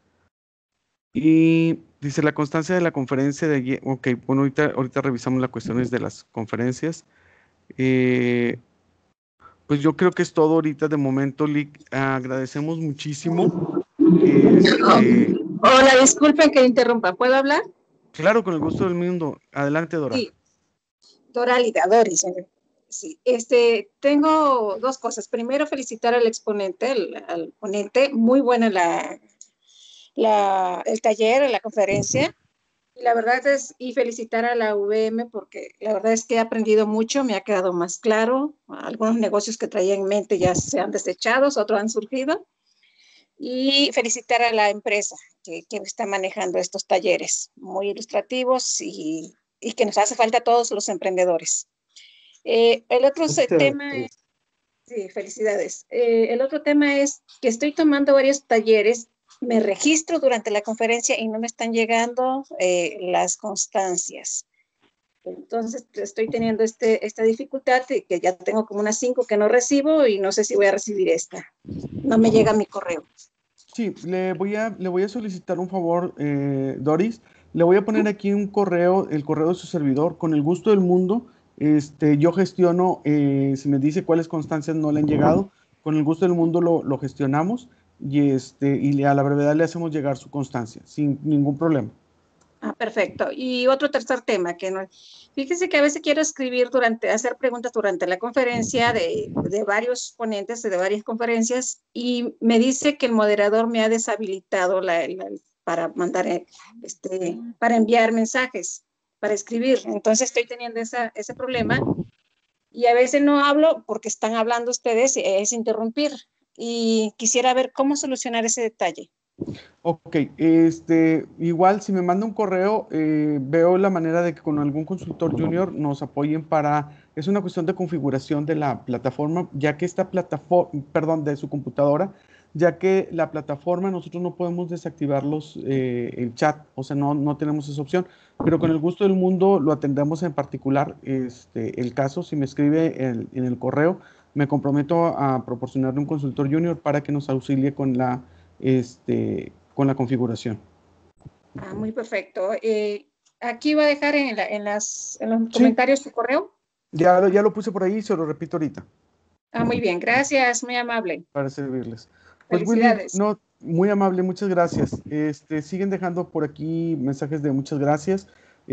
y dice la constancia de la conferencia de ayer. Ok, bueno, ahorita, ahorita revisamos las cuestiones de las conferencias. Eh, pues yo creo que es todo ahorita de momento, Lick. Agradecemos muchísimo. Este, Hola, disculpen que interrumpa. ¿Puedo hablar? Claro, con el gusto del mundo. Adelante, Dora. Sí, Doralida, Doris. Sí, este, tengo dos cosas. Primero, felicitar al exponente, al, al ponente. Muy buena la, la, el taller, la conferencia. Y la verdad es, y felicitar a la U V M porque la verdad es que he aprendido mucho, me ha quedado más claro. Algunos negocios que traía en mente ya se han desechado, otros han surgido. Y felicitar a la empresa que, que está manejando estos talleres muy ilustrativos y, y que nos hace falta a todos los emprendedores. Eh, el otro Este, tema es, Sí, felicidades. Eh, el otro tema es que estoy tomando varios talleres, me registro durante la conferencia y no me están llegando eh, las constancias. Entonces estoy teniendo este, esta dificultad de que ya tengo como unas cinco que no recibo y no sé si voy a recibir esta. No me llega mi correo. Sí, le voy a, le voy a solicitar un favor, eh, Doris. Le voy a poner aquí un correo, el correo de su servidor, con el gusto del mundo. Este, yo gestiono, eh, si me dice cuáles constancias no le han llegado, con el gusto del mundo lo, lo gestionamos y, este, y le- a la brevedad le hacemos llegar su constancia, sin ningún problema. Ah, perfecto. Y otro tercer tema, que no, fíjese que a veces quiero escribir durante, hacer preguntas durante la conferencia de, de varios ponentes de varias conferencias y me dice que el moderador me ha deshabilitado la, la- para mandar, eh, este, para enviar mensajes, para escribir. Entonces estoy teniendo esa, ese problema y a veces no hablo porque están hablando ustedes, es interrumpir. Y quisiera ver cómo solucionar ese detalle. Ok, este, igual si me manda un correo, eh, veo la manera de que con algún consultor junior nos apoyen para, es una cuestión de configuración de la plataforma, ya que esta plataforma, perdón, de su computadora, ya que la plataforma nosotros no podemos desactivar los, eh, el chat, o sea, no, no tenemos esa opción, pero con el gusto del mundo lo atendemos en particular, este, el caso, si me escribe en, en el correo, me comprometo a proporcionarle un consultor junior para que nos auxilie con la este, con la configuración. Ah, muy perfecto. Eh, aquí va a dejar en, la- en las, en los Sí, comentarios su correo. ya, lo- ya lo puse por ahí, se lo repito ahorita Ah, muy bien, gracias, muy amable. para servirles. Pues Willy, Felicidades. no, muy amable, muchas gracias. Este, siguen dejando por aquí mensajes de muchas gracias.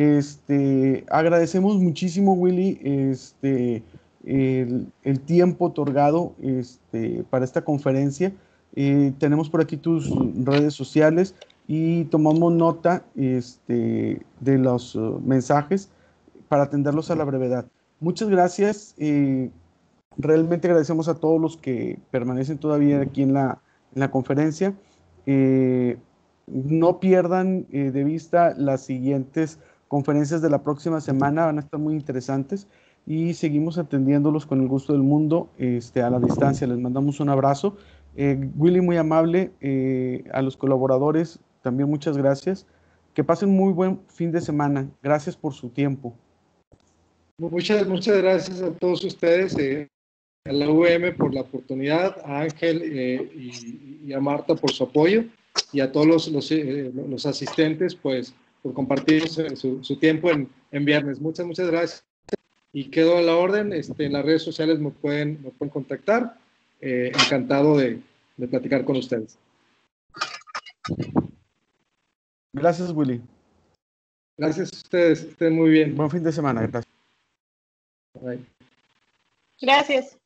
Este, agradecemos muchísimo, Willy, este, el, el tiempo otorgado este, para esta conferencia. Eh, tenemos por aquí tus redes sociales y tomamos nota este, de los uh, mensajes para atenderlos a la brevedad. Muchas gracias. Eh, realmente agradecemos a todos los que permanecen todavía aquí en la, en la conferencia. Eh, no pierdan eh, de vista las siguientes conferencias de la próxima semana, van a estar muy interesantes y seguimos atendiéndolos con el gusto del mundo este, a la distancia. Les mandamos un abrazo. Eh, Willy, muy amable, eh, a los colaboradores también muchas gracias. Que pasen muy buen fin de semana. Gracias por su tiempo. Muchas, muchas gracias a todos ustedes, eh, a la U V M por la oportunidad, a Ángel eh, y, y a Marta por su apoyo y a todos los, los, eh, los asistentes pues por compartir su, su tiempo en, en viernes. Muchas, muchas gracias. Y quedo a la orden. Este, en las redes sociales me pueden, me pueden contactar. Eh, encantado de, de platicar con ustedes. Gracias, Willy. Gracias a ustedes. Estén muy bien. Buen fin de semana. Gracias. Bye. Gracias.